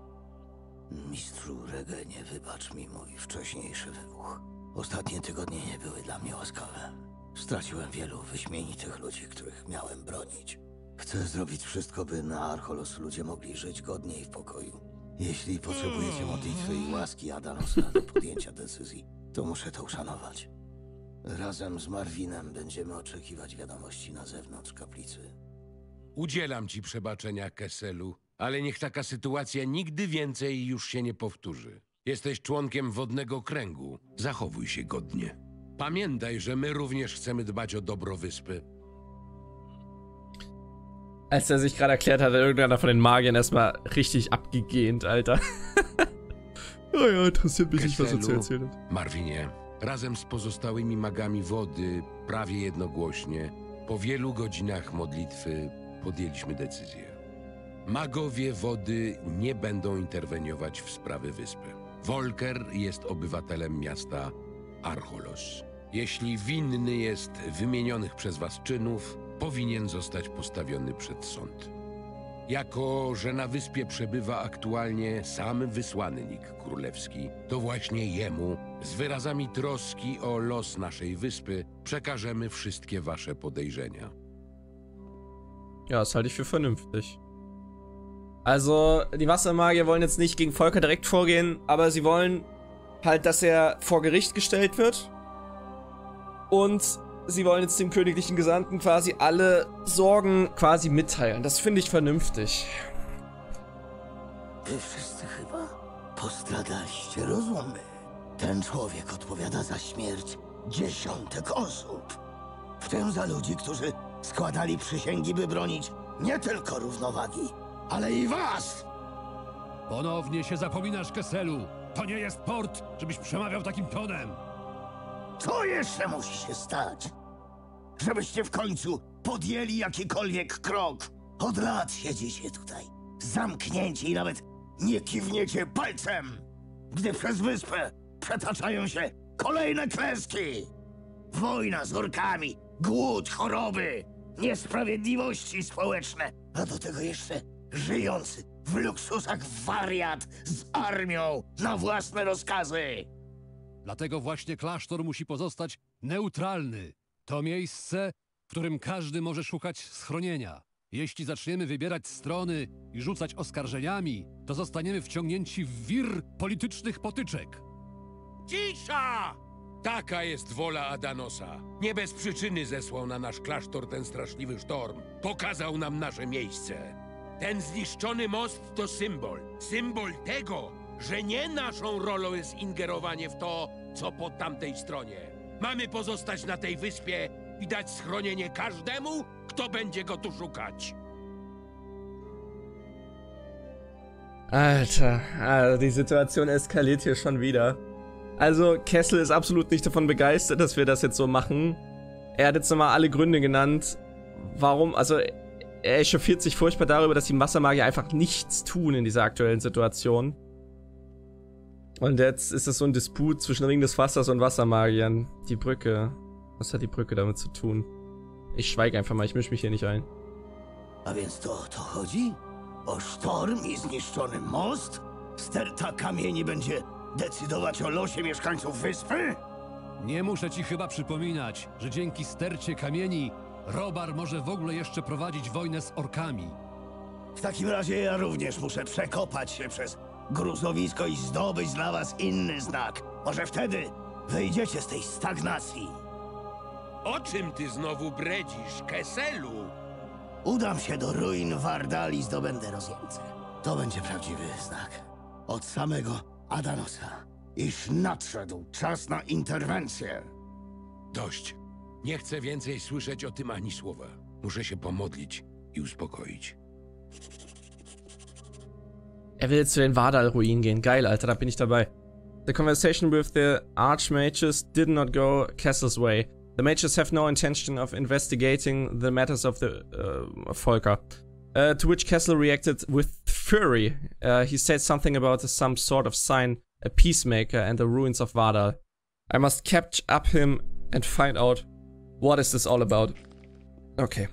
Mistrzu Regenie, wybacz mi mój wcześniejszy wybuch. Ostatnie tygodnie nie były dla mnie łaskawe. Straciłem wielu wyśmienitych ludzi, których miałem bronić. Chcę zrobić wszystko, by na Archolos ludzie mogli żyć godnie i w pokoju. Jeśli potrzebujecie modlitwy i łaski Adanosa do podjęcia decyzji, to muszę to uszanować. Razem z Marvinem będziemy oczekiwać wiadomości na zewnątrz kaplicy. Udzielam ci przebaczenia, Kesselu, ale niech taka sytuacja nigdy więcej już się nie powtórzy. Jesteś członkiem Wodnego Kręgu. Zachowuj się godnie. Pamiętaj, że my również chcemy dbać o dobro wyspy. Als er sich gerade erklärt hat, hat irgendeiner von den Magiern erstmal richtig abgegähnt, Alter. Oh ja, interessiert mich nicht, was er zu erzählen hat. Marvinie, razem z pozostałymi magami wody, prawie jednogłośnie, po wielu godzinach modlitwy podjęliśmy decyzję. Magowie wody nie będą interweniować w sprawy wyspy. Volker jest obywatelem miasta Archolos. Jeśli winny jest wymienionych przez was czynów, powinien zostać postawiony przed sąd. Jako że na wyspie przebywa aktualnie sam wysłannik królewski, to właśnie jemu, z wyrazami troski o los naszej wyspy, przekażemy wszystkie wasze podejrzenia. Ja, das halte ich für vernünftig. Also, die Wassermagier wollen jetzt nicht gegen Volker direkt vorgehen, aber sie wollen halt, dass er vor Gericht gestellt wird. Und sie wollen jetzt dem königlichen Gesandten quasi alle Sorgen quasi mitteilen. Das finde ich vernünftig. Wy wszyscy chyba Postradaliście rozumy. Ten człowiek odpowiada za śmierć dziesiątek osób. W tym za ludzi, którzy składali przysięgi, by bronić nie tylko równowagi, ale i was! Ponownie się zapominasz, Kesselu. To nie jest port, żebyś przemawiał takim tonem. Co jeszcze musi się stać, żebyście w końcu podjęli jakikolwiek krok? Od lat siedzicie tutaj, zamknięci i nawet nie kiwniecie palcem, gdy przez wyspę przetaczają się kolejne klęski. Wojna z orkami, głód, choroby, niesprawiedliwości społeczne, a do tego jeszcze żyjący w luksusach wariat z armią na własne rozkazy. Dlatego właśnie klasztor musi pozostać neutralny. To miejsce, w którym każdy może szukać schronienia. Jeśli zaczniemy wybierać strony i rzucać oskarżeniami, to zostaniemy wciągnięci w wir politycznych potyczek. Cisza! Taka jest wola Adanosa. Nie bez przyczyny zesłał na nasz klasztor ten straszliwy sztorm. Pokazał nam nasze miejsce. Ten zniszczony most to symbol. Symbol tego, że nie naszą rolą jest ingerowanie w to, co po tamtej stronie. Mamy pozostać na tej wyspie i dać schronienie każdemu, kto będzie go tu szukać. Alter, die Situation eskaliert hier schon wieder. Also, Kessel ist absolut nicht davon begeistert, dass wir das jetzt so machen. Er hat jetzt nochmal alle Gründe genannt, warum, also, er echauffiert sich furchtbar darüber, dass die Wassermagier einfach nichts tun in dieser aktuellen Situation. Und jetzt ist es so ein Disput zwischen Ring des Wassers und Wassermagiern. Die Brücke. Was hat die Brücke damit zu tun? Ich schweige einfach mal, ich mische mich hier nicht ein. A więc to o to chodzi? O sztorm i zniszczony most? Sterta kamieni będzie decydować o losie mieszkańców wyspy? Nie muszę ci chyba przypominać, że dzięki stercie kamieni Robar może w ogóle jeszcze prowadzić wojnę z orkami. W takim razie ja również muszę przekopać się przez gruzowisko i zdobyć dla was inny znak. Może wtedy wyjdziecie z tej stagnacji. O czym ty znowu bredzisz, Kesselu? Udam się do ruin Wardal i zdobędę rozjemcę. To będzie prawdziwy znak. Od samego Adanosa. Iż nadszedł czas na interwencję. Dość. Nie chcę więcej słyszeć o tym ani słowa. Muszę się pomodlić i uspokoić. Er will jetzt zu den Vardal-Ruinen gehen. Geil, Alter, da bin ich dabei. The conversation with the Archmages did not go Kessel's way. The mages have no intention of investigating the matters of the Volker. To which Kessel reacted with fury. He said something about some sort of sign, a peacemaker, and the ruins of Vardal. I must catch up him and find out what is this all about. Okay.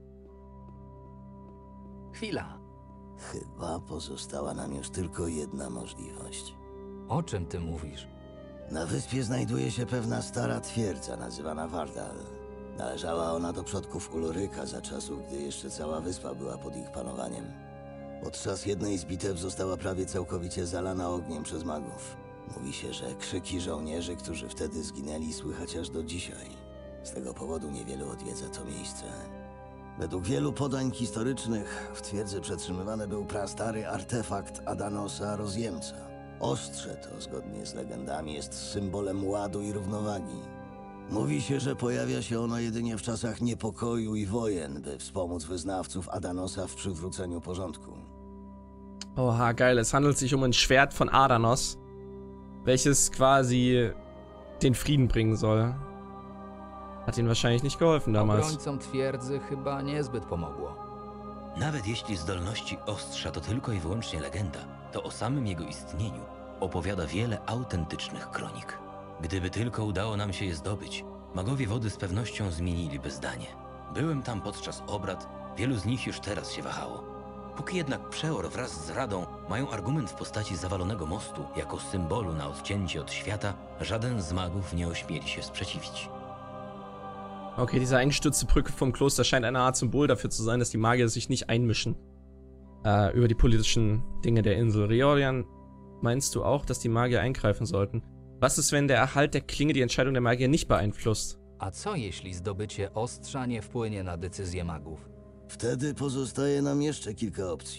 Chwila. Chyba pozostała nam już tylko jedna możliwość. O czym ty mówisz? Na wyspie znajduje się pewna stara twierdza nazywana Wardal. Należała ona do przodków Ulryka za czasów, gdy jeszcze cała wyspa była pod ich panowaniem. Podczas jednej z bitew została prawie całkowicie zalana ogniem przez magów. Mówi się, że krzyki żołnierzy, którzy wtedy zginęli, słychać aż do dzisiaj. Z tego powodu niewielu odwiedza to miejsce. Według wielu podań historycznych w twierdzy przetrzymywany był prastary artefakt Adanosa Rozjemca. Ostrze to, zgodnie z legendami, jest symbolem ładu i równowagi. Mówi się, że pojawia się ono jedynie w czasach niepokoju i wojen, by wspomóc wyznawców Adanosa w przywróceniu porządku. Oha, geil. Es handelt sich um ein Schwert von Adanos, welches quasi den Frieden bringen soll. Hat ihnen wahrscheinlich nicht geholfen damals. Obrońcom twierdzy chyba niezbyt pomogło. Nawet jeśli zdolności ostrza to tylko i wyłącznie legenda, to o samym jego istnieniu opowiada wiele autentycznych kronik. Gdyby tylko udało nam się je zdobyć, magowie wody z pewnością zmieniliby zdanie. Byłem tam podczas obrad, wielu z nich już teraz się wahało. Póki jednak Przeor wraz z Radą mają argument w postaci zawalonego mostu jako symbolu na odcięcie od świata, żaden z magów nie ośmieli się sprzeciwić. Okay, diese eingestürzte Brücke vom Kloster scheint eine Art Symbol dafür zu sein, dass die Magier sich nicht einmischen über die politischen Dinge der Insel. Riordan, meinst du auch, dass die Magier eingreifen sollten? Was ist, wenn der Erhalt der Klinge die Entscheidung der Magier nicht beeinflusst? A co jeśli zdobycie ostrza nie wpłynie na decyzję magów? Wtedy pozostaje nam jeszcze kilka opcji.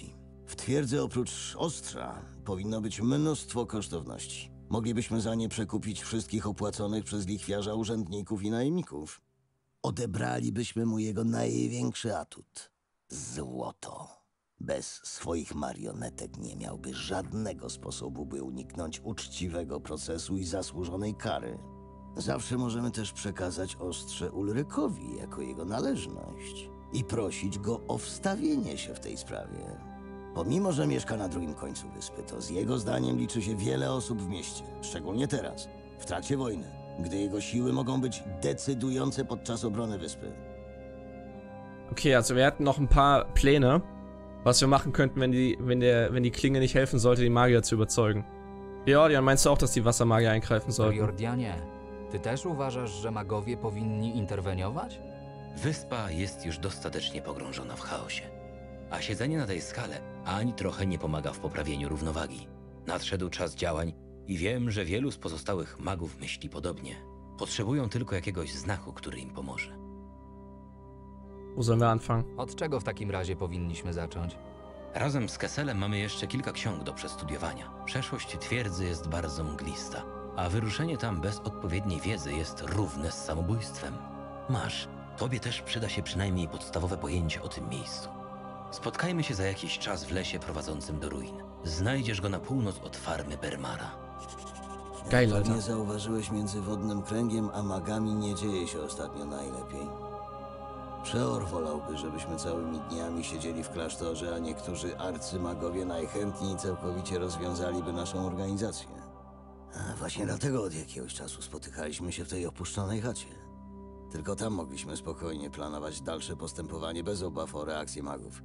W twierdzy oprócz ostrza powinno być mnóstwo kosztowności. Moglibyśmy za nie przekupić wszystkich opłaconych przez lichwiarza urzędników i najemników. Odebralibyśmy mu jego największy atut – złoto. Bez swoich marionetek nie miałby żadnego sposobu, by uniknąć uczciwego procesu i zasłużonej kary. Zawsze możemy też przekazać ostrze Ulrykowi jako jego należność i prosić go o wstawienie się w tej sprawie. Pomimo że mieszka na drugim końcu wyspy, to z jego zdaniem liczy się wiele osób w mieście, szczególnie teraz, w trakcie wojny, gdy jego siły mogą być decydujące podczas obrony wyspy. Okay, also wir hatten noch ein paar Pläne, was wir machen könnten, wenn die Klinge nicht helfen sollte, die Magier zu überzeugen. Riordan, meinst du auch, dass die Wassermagier eingreifen sollten? Riordianie, ty też uważasz, że magowie powinni interweniować? Wyspa jest już dostatecznie pogrążona w chaosie. A siedzenie na tej skale ani trochę nie pomaga w poprawieniu równowagi. Nadszedł czas działań i wiem, że wielu z pozostałych magów myśli podobnie. Potrzebują tylko jakiegoś znaku, który im pomoże. Wo sollen wir anfangen? Od czego w takim razie powinniśmy zacząć? Razem z Kesselem mamy jeszcze kilka ksiąg do przestudiowania. Przeszłość twierdzy jest bardzo mglista, a wyruszenie tam bez odpowiedniej wiedzy jest równe z samobójstwem. Masz, tobie też przyda się przynajmniej podstawowe pojęcie o tym miejscu. Spotkajmy się za jakiś czas w lesie prowadzącym do ruin. Znajdziesz go na północ od farmy Bermara. Geil, Jak Alter. nie zauważyłeś, między wodnym kręgiem a magami nie dzieje się ostatnio najlepiej. Przeor wolałby, żebyśmy całymi dniami siedzieli w klasztorze, a niektórzy arcymagowie najchętniej całkowicie rozwiązaliby naszą organizację. A właśnie dlatego od jakiegoś czasu spotykaliśmy się w tej opuszczonej chacie. Tylko tam mogliśmy spokojnie planować dalsze postępowanie bez obaw o reakcję magów.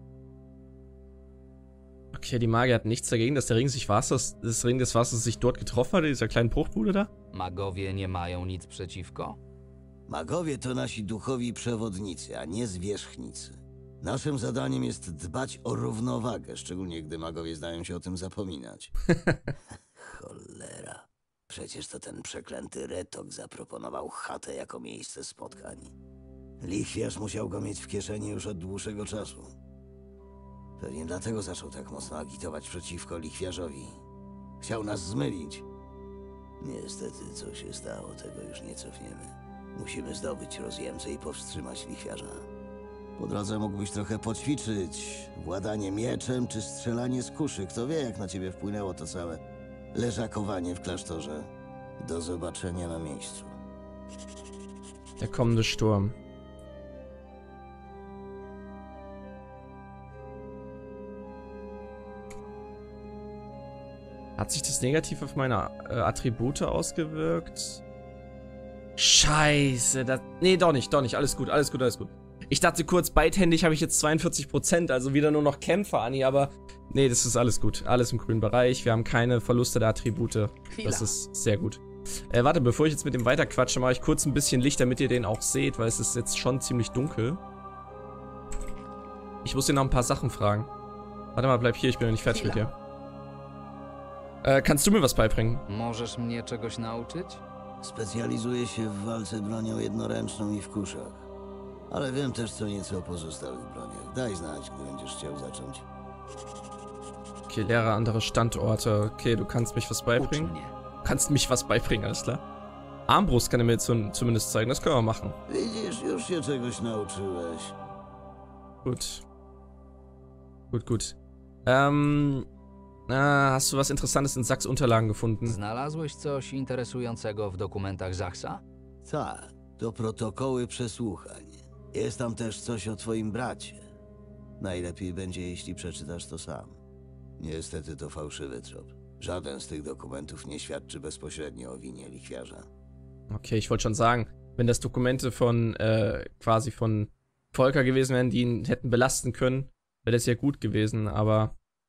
Okay, die Magier hatten nichts dagegen, dass der Ring des Wassers sich dort getroffen hat, in dieser kleinen Bruchbude da? Magowie nie mają nic przeciwko? Magowie to nasi duchowi przewodnicy, a nie zwierzchnicy. Naszym zadaniem jest dbać o równowagę, szczególnie gdy magowie zdają się o tym zapominać. Cholera. Przecież to ten przeklęty Retok zaproponował chatę jako miejsce spotkań. Lichwiarz musiał go mieć w kieszeni już od dłuższego czasu. Pewnie dlatego zaczął tak mocno agitować przeciwko lichwiarzowi. Chciał nas zmylić. Niestety, co się stało, tego już nie cofniemy. Musimy zdobyć rozjemcę i powstrzymać lichwiarza. Po drodze mógłbyś trochę poćwiczyć władanie mieczem czy strzelanie z kuszy. Kto wie, jak na ciebie wpłynęło to całe leżakowanie w klasztorze. Do zobaczenia na miejscu. Der kommende Sturm. Hat sich das negativ auf meine Attribute ausgewirkt? Scheiße, das... Nee, doch nicht, alles gut, alles gut, alles gut. Ich dachte kurz, beidhändig habe ich jetzt 42%, also wieder nur noch Kämpfer, Anni, aber... Nee, das ist alles gut, alles im grünen Bereich, wir haben keine Verluste der Attribute. Das ist sehr gut. Warte, bevor ich jetzt mit dem weiterquatsche, mache ich kurz ein bisschen Licht, damit ihr den auch seht, weil es ist jetzt schon ziemlich dunkel. Ich muss dir noch ein paar Sachen fragen. Warte mal, bleib hier, ich bin noch nicht fertig mit dir. Kannst du mir was beibringen? Możesz mnie czegoś nauczyć? Specjalizuję się w walce bronią jednoręczną i w kuszach. Ale wiem też co nieco o pozostałych broniach. Daj znać, gdy będziesz chciał zacząć. Okay, Lehrer andere Standorte. Okay, du kannst mich was beibringen. Kannst mich was beibringen, alles klar. Armbrust kann er mir zumindest zeigen, das können wir machen. Widzisz, już się czegoś nauczyłeś. Gut. Gut. Hast du was Interessantes in Sachs Unterlagen gefunden? Znalazłeś coś interesującego w dokumentach Zachsa? Tak, to protokoły przesłuchań. Jest tam też coś o twoim bracie. Najlepiej będzie, jeśli przeczytasz to sam. Niestety to fałszywy trop. Żaden z tych dokumentów nie świadczy bezpośrednio o winie lichwiarza. Okay, ich wollte schon sagen, wenn das Dokumente von, quasi von Volker gewesen wären, die ihn hätten belasten können, wäre das ja gut gewesen, aber...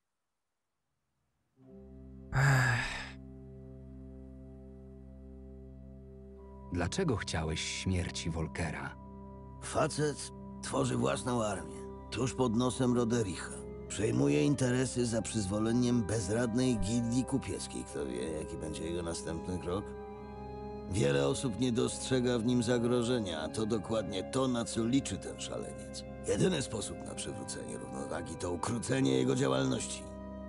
Dlaczego chciałeś śmierci Volkera? Facet tworzy własną armię, tuż pod nosem Rodericha. Przejmuje interesy za przyzwoleniem bezradnej gildii kupieckiej. Kto wie, jaki będzie jego następny krok? Wiele osób nie dostrzega w nim zagrożenia, a to dokładnie to, na co liczy ten szaleniec. Jedyny sposób na przywrócenie równowagi to ukrócenie jego działalności.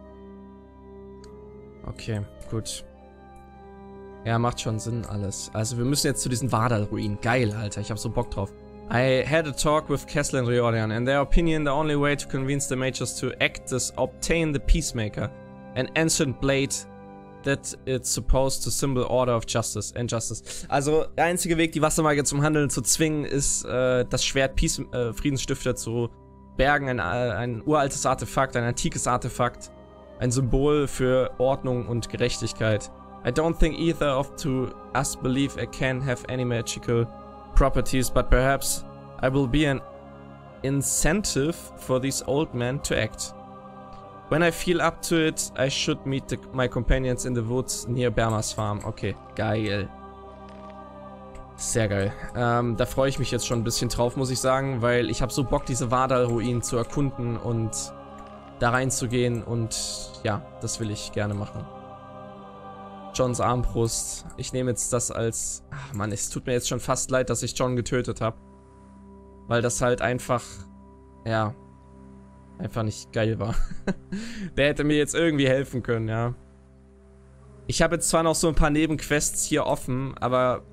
Okay, gut. Ja, macht schon Sinn alles. Also wir müssen jetzt zu diesen Vardal-Ruinen. Geil, Alter. Ich hab so Bock drauf. I had a talk with Kessler and Riordan. In their opinion, the only way to convince the mages to act is obtain the Peacemaker, an ancient blade that it's supposed to symbol order of justice and justice. Also, der einzige Weg, die Wassermagier zum Handeln zu zwingen, ist, das Schwert Friedensstifter zu bergen. Ein uraltes Artefakt, ein antikes Artefakt. Ein Symbol für Ordnung und Gerechtigkeit. I don't think either of us believe it can have any magical properties, but perhaps I will be an incentive for these old men to act. When I feel up to it, I should meet my companions in the woods near Bermas farm. Okay, geil. Sehr geil. Da freue ich mich jetzt schon ein bisschen drauf, muss ich sagen, weil ich habe so Bock, diese Vardal-Ruinen zu erkunden und da reinzugehen und ja, das will ich gerne machen. Johns Armbrust. Ich nehme jetzt das als... Ach Mann, es tut mir jetzt schon fast leid, dass ich John getötet habe. Weil das halt einfach... Ja. Einfach nicht geil war. Der hätte mir jetzt irgendwie helfen können, ja. Ich habe jetzt zwar noch so ein paar Nebenquests hier offen, aber...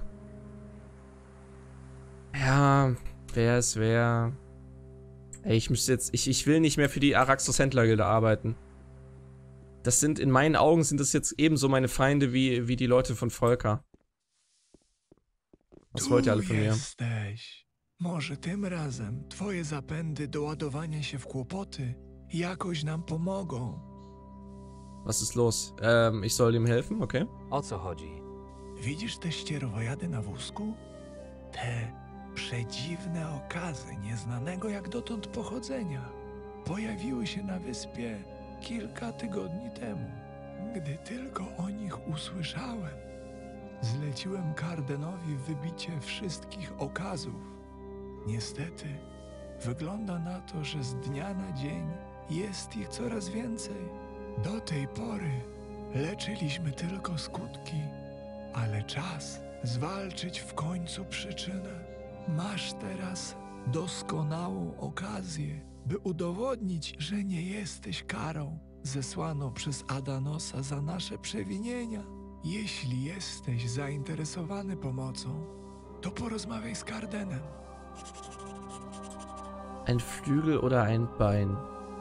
Ja, wer es wäre... Ey, ich müsste jetzt... Ich will nicht mehr für die Araxos Händlergilde arbeiten. Das sind, in meinen Augen sind das jetzt ebenso meine Feinde wie die Leute von Volker. Was wollt ihr alle von mir? Jesteś. Może tym razem twoje zapędy do ładowania się w kłopoty jakoś nam pomogą. Was ist los? Ich soll ihm helfen, okay? O co chodzi? Widzisz te ścierwojady na wózku? Te przedziwne okazy nieznanego jak dotąd pochodzenia pojawiły się na wyspie kilka tygodni temu. Gdy tylko o nich usłyszałem, zleciłem Kardenowi wybicie wszystkich okazów. Niestety, wygląda na to, że z dnia na dzień jest ich coraz więcej. Do tej pory leczyliśmy tylko skutki, ale czas zwalczyć w końcu przyczynę. Masz teraz doskonałą okazję, by udowodnić, że nie jesteś karą zesłaną przez Adanosa za nasze przewinienia. Jeśli jesteś zainteresowany pomocą, to porozmawiaj z Kardenem. Ein Flügel oder ein Bein?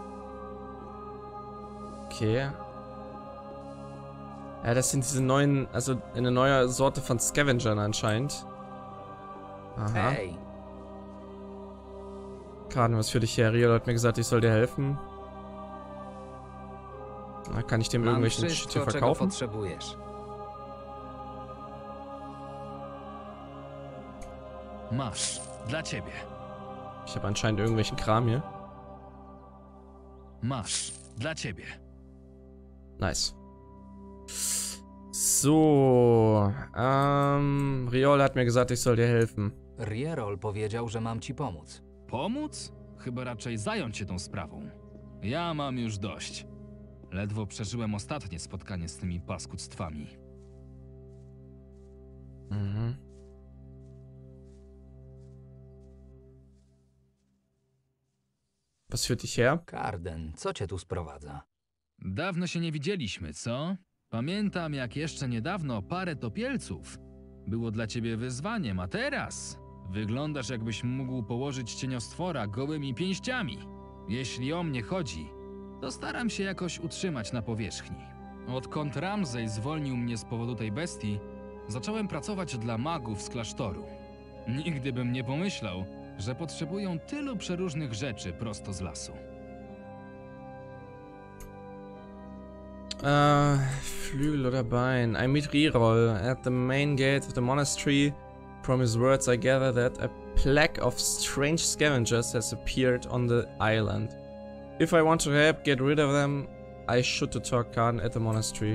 Okay. Ja, das sind diese neuen, also eine neue Sorte von Scavengern anscheinend. Aha. Hey. Karden, was für dich her? Riol hat mir gesagt, ich soll dir helfen. Na, kann ich dem irgendwelchen Shit hier verkaufen? Masz, dla ciebie. Ich habe anscheinend irgendwelchen Kram hier. Masz, dla ciebie. Nice. So, Riol hat mir gesagt, ich soll dir helfen. Riol powiedział, że mam ci pomóc. Pomóc? Chyba raczej zająć się tą sprawą. Ja mam już dość. Ledwo przeżyłem ostatnie spotkanie z tymi paskudztwami. Mhm. Was führt dich her? Karden, co cię tu sprowadza? Dawno się nie widzieliśmy, co? Pamiętam, jak jeszcze niedawno parę topielców było dla ciebie wyzwaniem, a teraz wyglądasz, jakbyś mógł położyć cieniostwora gołymi pięściami. Jeśli o mnie chodzi, to staram się jakoś utrzymać na powierzchni. Odkąd Ramsey zwolnił mnie z powodu tej bestii, zacząłem pracować dla magów z klasztoru. Nigdy bym nie pomyślał, że potrzebują tylu przeróżnych rzeczy prosto z lasu. Flügel oder Bein. I meet Riol at the main gate of the monastery. From his words I gather that a plague of strange scavengers has appeared on the island. If I want to help get rid of them, I should to talk Karden at the monastery.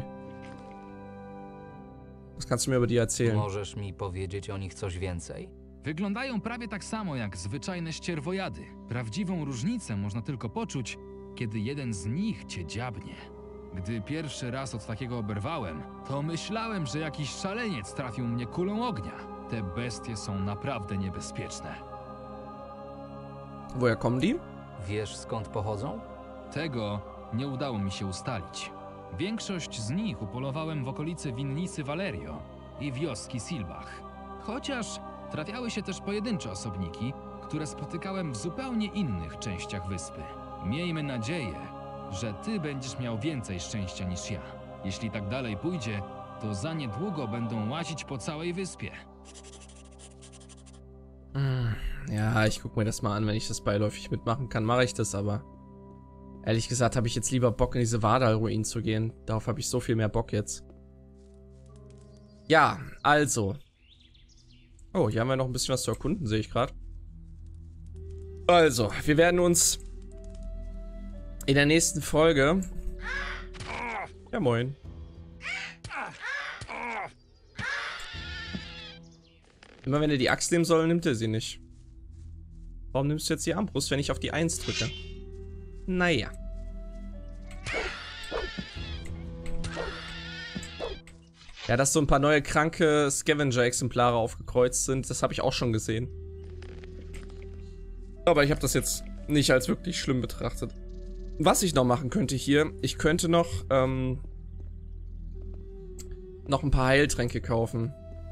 Was kannst du mir über die erzählen? Możesz mi powiedzieć o nich coś więcej? Wyglądają prawie tak samo jak zwyczajne ścierwojady. Prawdziwą różnicę można tylko poczuć, kiedy jeden z nich cię dziabnie. Gdy pierwszy raz od takiego oberwałem, to myślałem, że jakiś szaleniec trafił mnie kulą ognia. Te bestie są naprawdę niebezpieczne. Woher kommen die? Wiesz, skąd pochodzą? Tego nie udało mi się ustalić. Większość z nich upolowałem w okolicy winnicy Valerio i wioski Silbach. Chociaż trafiały się też pojedyncze osobniki, które spotykałem w zupełnie innych częściach wyspy. Miejmy nadzieję, że ty będziesz miał więcej szczęścia niż ja. Jeśli tak dalej pójdzie, to za niedługo będą łazić po całej wyspie. Ja, ich guck mir das mal an, wenn ich das beiläufig mitmachen kann, mache ich das, aber ehrlich gesagt habe ich jetzt lieber Bock, in diese Vardal-Ruinen zu gehen. Darauf habe ich so viel mehr Bock jetzt. Ja, also. Oh, hier haben wir noch ein bisschen was zu erkunden, sehe ich gerade. Also, wir werden uns in der nächsten Folge... Ja, moin. Immer wenn er die Axt nehmen soll, nimmt er sie nicht. Warum nimmst du jetzt die Armbrust, wenn ich auf die 1 drücke? Naja. Ja, dass so ein paar neue kranke Scavenger-Exemplare aufgekreuzt sind, das habe ich auch schon gesehen. Aber ich habe das jetzt nicht als wirklich schlimm betrachtet. Was ich noch machen könnte hier, ich könnte noch ein paar Heiltränke kaufen.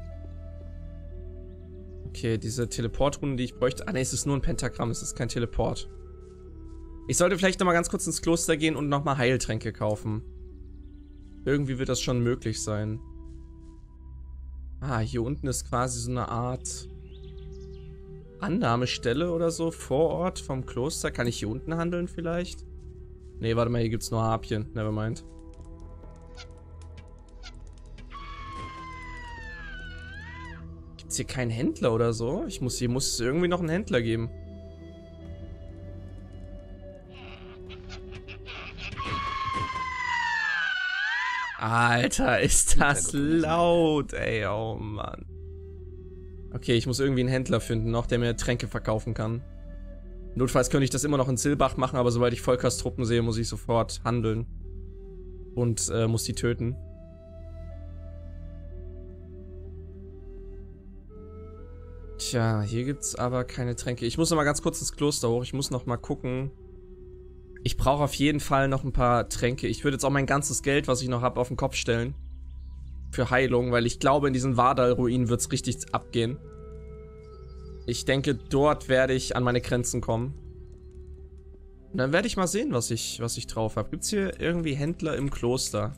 Okay, diese Teleportrunde, die ich bräuchte. Ah ne, es ist nur ein Pentagramm, es ist kein Teleport. Ich sollte vielleicht nochmal ganz kurz ins Kloster gehen und nochmal Heiltränke kaufen. Irgendwie wird das schon möglich sein. Ah, hier unten ist quasi so eine Art Annahmestelle oder so vor Ort vom Kloster. Kann ich hier unten handeln vielleicht? Ne, warte mal, hier gibt's nur Harpien. Nevermind. Gibt's hier keinen Händler oder so? Hier muss es irgendwie noch einen Händler geben. Alter, ist das laut, ey, oh Mann. Okay, ich muss irgendwie einen Händler finden noch, der mir Tränke verkaufen kann. Notfalls könnte ich das immer noch in Silbach machen, aber sobald ich Volkers Truppen sehe, muss ich sofort handeln. Und muss die töten. Tja, hier gibt's aber keine Tränke. Ich muss noch mal ganz kurz ins Kloster hoch. Ich muss noch mal gucken. Ich brauche auf jeden Fall noch ein paar Tränke. Ich würde jetzt auch mein ganzes Geld, was ich noch habe, auf den Kopf stellen. Für Heilung, weil ich glaube, in diesen Vardal-Ruinen wird es richtig abgehen. Ich denke, dort werde ich an meine Grenzen kommen. Und dann werde ich mal sehen, was ich drauf habe. Gibt es hier irgendwie Händler im Kloster?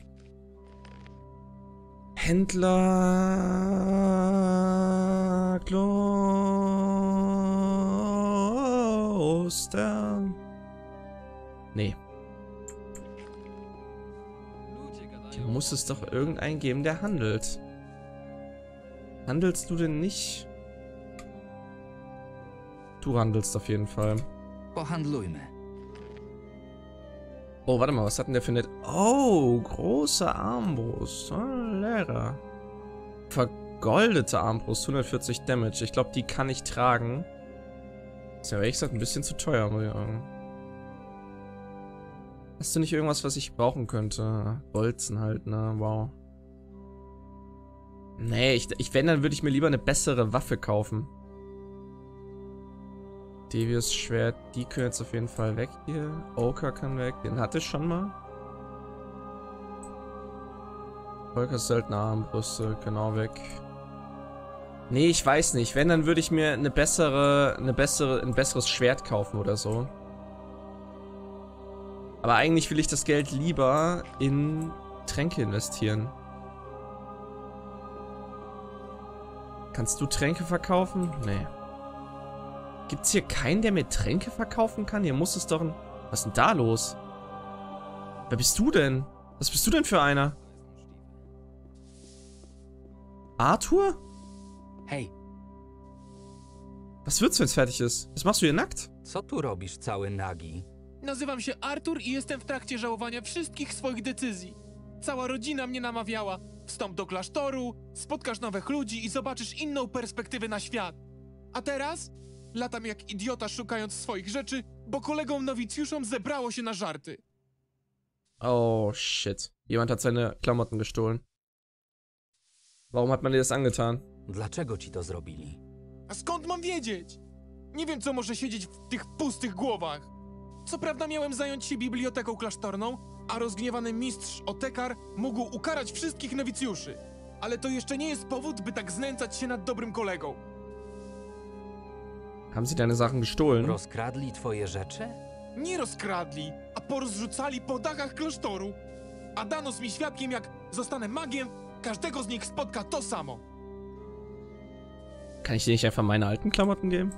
Händler... Kloster... Nee. Hier muss es doch irgendeinen geben, der handelt. Handelst du denn nicht? Du handelst auf jeden Fall. Pohandlujmy. Oh, warte mal, was hat denn der für nett? Oh, große Armbrust. Oh, Lehrer. Vergoldete Armbrust, 140 Damage. Ich glaube, die kann ich tragen. Ist ja ehrlich gesagt ein bisschen zu teuer, muss ich sagen. Hast du nicht irgendwas, was ich brauchen könnte? Bolzen halt, ne? Wow. Nee, wenn, dann würde ich mir lieber eine bessere Waffe kaufen. Devious Schwert, die können jetzt auf jeden Fall weg hier. Oka kann weg, den hatte ich schon mal. Volkers Söldner Armbrüste, genau weg. Nee, ich weiß nicht. Wenn, dann würde ich mir ein besseres Schwert kaufen oder so. Aber eigentlich will ich das Geld lieber in Tränke investieren. Kannst du Tränke verkaufen? Nee. Gibt's hier keinen, der mir Tränke verkaufen kann? Hier muss es doch ein... Was ist denn da los? Wer bist du denn? Was bist du denn für einer? Arthur? Hej. Was wird's, wenn's fertig ist? Was machst du hier nackt? Co tu robisz cały nagi? Nazywam się Artur i jestem w trakcie żałowania wszystkich swoich decyzji. Cała rodzina mnie namawiała. Wstąp do klasztoru, spotkasz nowych ludzi i zobaczysz inną perspektywę na świat. A teraz latam jak idiota szukając swoich rzeczy, bo kolegom nowicjuszom zebrało się na żarty. Oh, shit. Jemand hat seine Klamotten gestohlen. Warum hat man dir das angetan? Dlaczego ci to zrobili? A skąd mam wiedzieć? Nie wiem, co może siedzieć w tych pustych głowach. Co prawda miałem zająć się biblioteką klasztorną, a rozgniewany mistrz Otekar mógł ukarać wszystkich nowicjuszy. Ale to jeszcze nie jest powód, by tak znęcać się nad dobrym kolegą. Haben sie deine Sachen gestohlen? Rozkradli twoje rzeczy? Nie rozkradli, a porozrzucali po dachach klasztoru. A Danos mi świadkiem, jak zostanę magiem, każdego z nich spotka to samo. Kann ich dir nicht einfach meine alten Klamotten geben?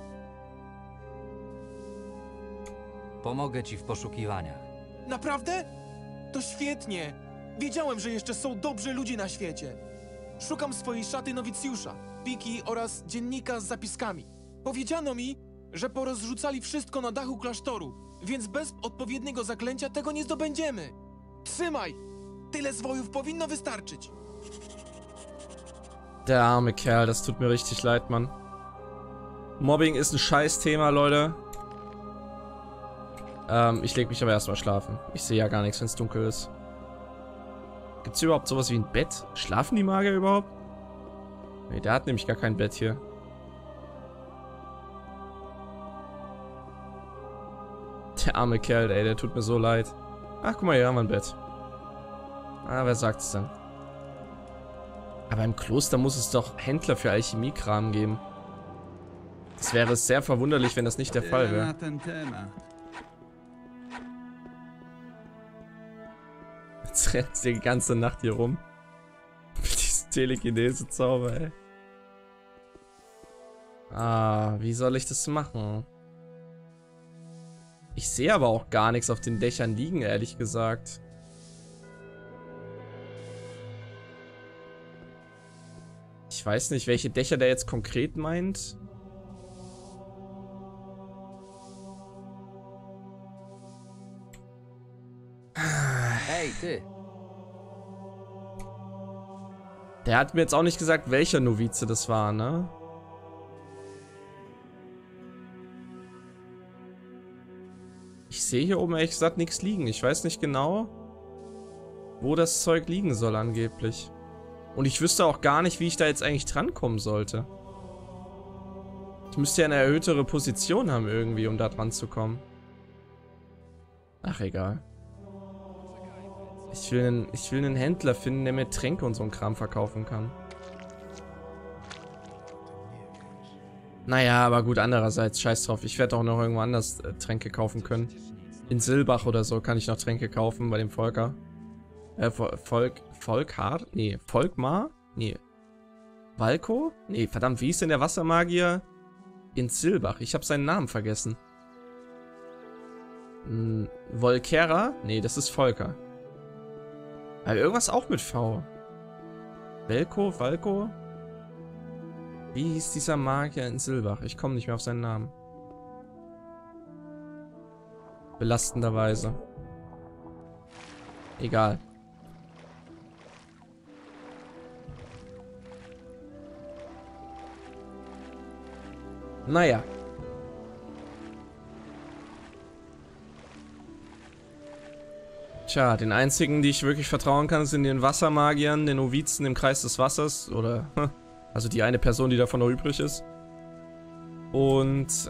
Pomogę ci w poszukiwaniach. Naprawdę? To świetnie. Wiedziałem, że jeszcze są dobrzy ludzie na świecie. Szukam swojej szaty nowicjusza, piki oraz dziennika z zapiskami. Powiedziano mi, że porozrzucali wszystko na dachu klasztoru, więc bez odpowiedniego zaklęcia tego nie zdobędziemy. Trzymaj! Tyle zwojów powinno wystarczyć. Der arme Kerl, das tut mir richtig leid, Mann. Mobbing ist ein Scheißthema, Leute. Ich leg mich aber erstmal schlafen. Ich sehe ja gar nichts, wenn es dunkel ist. Gibt's hier überhaupt sowas wie ein Bett? Schlafen die Magier überhaupt? Nee, der hat nämlich gar kein Bett hier. Der arme Kerl, ey, der tut mir so leid. Ach, guck mal, hier haben wir ein Bett. Ah, wer sagt's denn? Aber im Kloster muss es doch Händler für Alchemiekram geben. Es wäre sehr verwunderlich, wenn das nicht der Fall wäre. Jetzt rennt die ganze Nacht hier rum. Mit diesem Telekinese-Zauber, ey. Ah, wie soll ich das machen? Ich sehe aber auch gar nichts auf den Dächern liegen, ehrlich gesagt. Ich weiß nicht, welche Dächer der jetzt konkret meint. Hey, ty! Der hat mir jetzt auch nicht gesagt, welcher Novize das war, ne? Ich sehe hier oben ehrlich gesagt nichts liegen. Ich weiß nicht genau, wo das Zeug liegen soll angeblich. Und ich wüsste auch gar nicht, wie ich da jetzt eigentlich drankommen sollte. Ich müsste ja eine erhöhtere Position haben irgendwie, um da dran zu kommen. Ach, egal. Ich will einen Händler finden, der mir Tränke und so einen Kram verkaufen kann. Naja, aber gut, andererseits, scheiß drauf. Ich werde auch noch irgendwo anders Tränke kaufen können. In Silbach oder so kann ich noch Tränke kaufen bei dem Volker. Volkar? Nee, Volkmar? Nee. Valko? Nee, verdammt, wie ist denn der Wassermagier in Silbach? Ich habe seinen Namen vergessen. Volkera? Nee, das ist Volker. Aber irgendwas auch mit V. Velko? Valko? Wie hieß dieser Magier in Silbach? Ich komme nicht mehr auf seinen Namen. Belastenderweise. Egal. Naja. Tja, den einzigen, die ich wirklich vertrauen kann, sind den Wassermagiern, den Novizen im Kreis des Wassers. Oder, also die eine Person, die davon noch übrig ist. Und,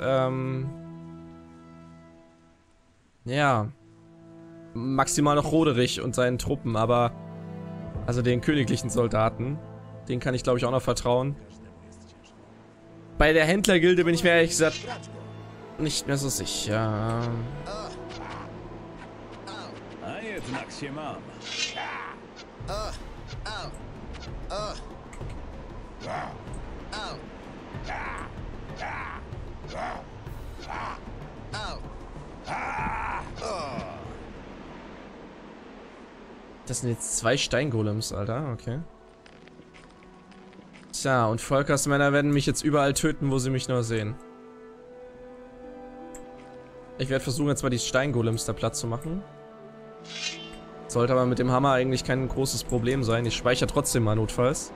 ja. Maximal noch Roderich und seinen Truppen, aber, also den königlichen Soldaten. Den kann ich, glaube ich, auch noch vertrauen. Bei der Händlergilde bin ich mir ehrlich gesagt nicht mehr so sicher. Das sind jetzt 2 Steingolems, Alter, okay. Tja, und Volkers Männer werden mich jetzt überall töten, wo sie mich nur sehen. Ich werde versuchen, jetzt mal die Steingolems da platt zu machen. Sollte aber mit dem Hammer eigentlich kein großes Problem sein. Ich speichere trotzdem mal notfalls.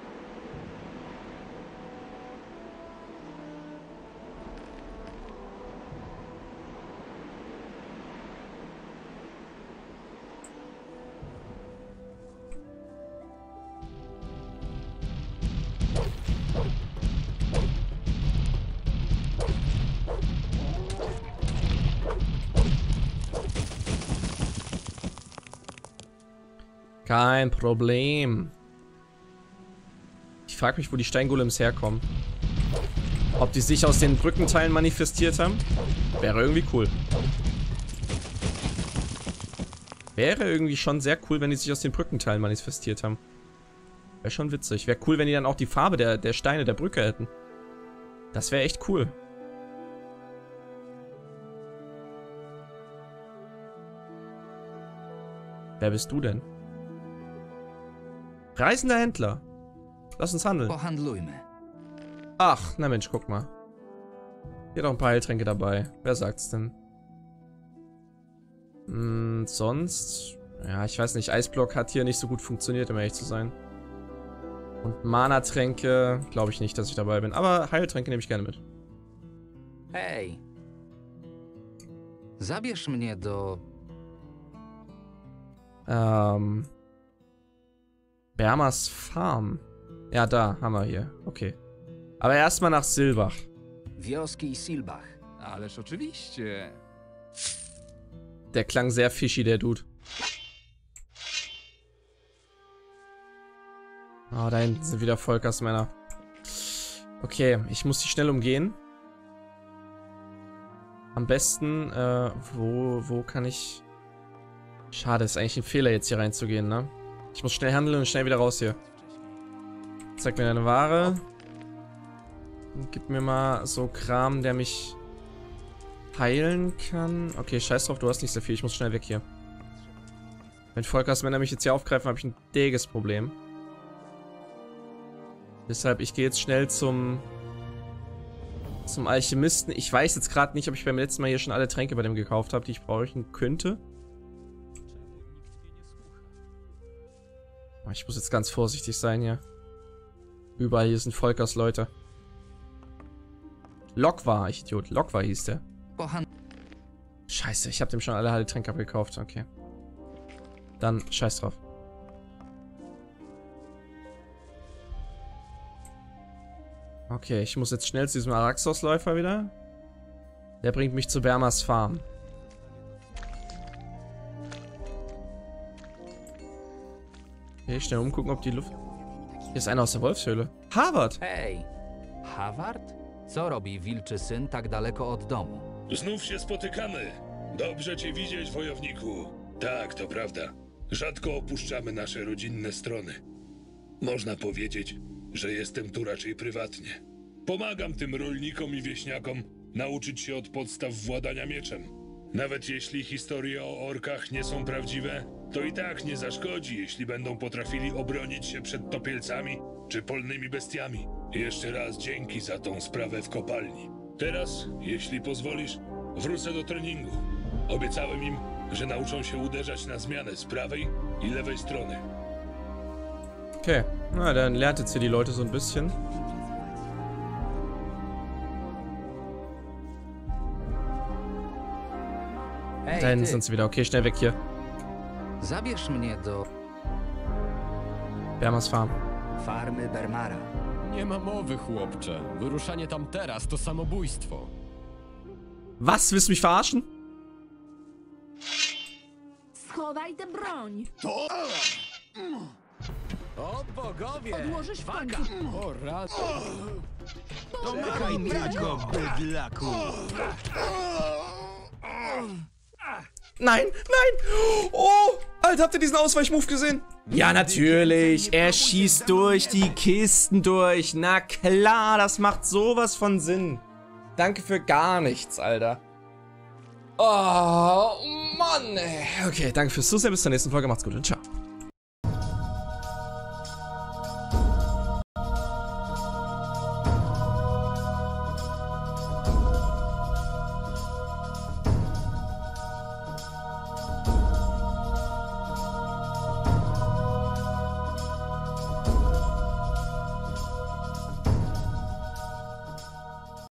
Kein Problem. Ich frage mich, wo die Steingolems herkommen. Ob die sich aus den Brückenteilen manifestiert haben? Wäre irgendwie cool. Wäre irgendwie schon sehr cool, wenn die sich aus den Brückenteilen manifestiert haben. Wäre schon witzig. Wäre cool, wenn die dann auch die Farbe der Steine der Brücke hätten. Das wäre echt cool. Wer bist du denn? Reisender Händler. Lass uns handeln. Ach, na Mensch, guck mal. Hier noch ein paar Heiltränke dabei. Wer sagt's denn? Sonst... Ja, ich weiß nicht. Eisblock hat hier nicht so gut funktioniert, um ehrlich zu sein. Und Mana-Tränke glaube ich nicht, dass ich dabei bin. Aber Heiltränke nehme ich gerne mit. Hej. Zabierz mnie do... Bermas Farm. Ja, da haben wir hier. Okay. Aber erstmal nach Silbach. Wioski Silbach. Ależ oczywiście. Der klang sehr fishy, der Dude. Oh, da hinten sind wieder Volkersmänner. Okay, ich muss die schnell umgehen. Am besten, wo kann ich... Schade, ist eigentlich ein Fehler, jetzt hier reinzugehen, ne? Ich muss schnell handeln und schnell wieder raus hier. Zeig mir deine Ware. Und gib mir mal so Kram, der mich heilen kann. Okay, scheiß drauf, du hast nicht so viel. Ich muss schnell weg hier. Wenn Volkersmänner mich jetzt hier aufgreifen, habe ich ein dickes Problem. Deshalb, ich gehe jetzt schnell zum Alchemisten. Ich weiß jetzt gerade nicht, ob ich beim letzten Mal hier schon alle Tränke bei dem gekauft habe, die ich brauchen könnte. Ich muss jetzt ganz vorsichtig sein hier. Überall hier sind Volkersleute. Lokwa, ich Idiot. Lokwa hieß der. Scheiße, ich habe dem schon alle Tränke abgekauft. Okay. Dann scheiß drauf. Okay, ich muss jetzt schnell zu diesem Araxos-Läufer wieder. Der bringt mich zu Bermas Farm. Okay, schnell umgucken, ob die Luft... Hier ist einer aus der Wolfshöhle. Harvard! Hej, Harvard? Co robi wilczy syn tak daleko od domu? Znów się spotykamy. Dobrze cię widzieć, wojowniku. Tak, to prawda. Rzadko opuszczamy nasze rodzinne strony. Można powiedzieć, że jestem tu raczej prywatnie. Pomagam tym rolnikom i wieśniakom nauczyć się od podstaw władania mieczem. Nawet jeśli historie o orkach nie są prawdziwe, to i tak nie zaszkodzi, jeśli będą potrafili obronić się przed topielcami czy polnymi bestiami. Jeszcze raz dzięki za tą sprawę w kopalni. Teraz, jeśli pozwolisz, wrócę do treningu. Obiecałem im, że nauczą się uderzać na zmianę z prawej i lewej strony. Okay, na dann lernt jetzt hier die Leute so ein bisschen. Hey, da hinten sind sie wieder. Okay, schnell weg hier. Zabierz mnie do... Bermas Farm. Farmy Bermara. Nie ma mowy, chłopcze. Wyruszanie tam teraz to samobójstwo. Was? Willst du mich verarschen? Schowaj tę broń! To... O bogowie! Odłożysz w końcu! O raz... Czekaj, tylko bydlaku! Nein, nein! Oh! Alter, habt ihr diesen Ausweichmove gesehen? Ja, natürlich. Er schießt durch die Kisten durch. Na klar, das macht sowas von Sinn. Danke für gar nichts, Alter. Oh, Mann. Okay, danke fürs Zusehen. Bis zur nächsten Folge. Macht's gut und ciao.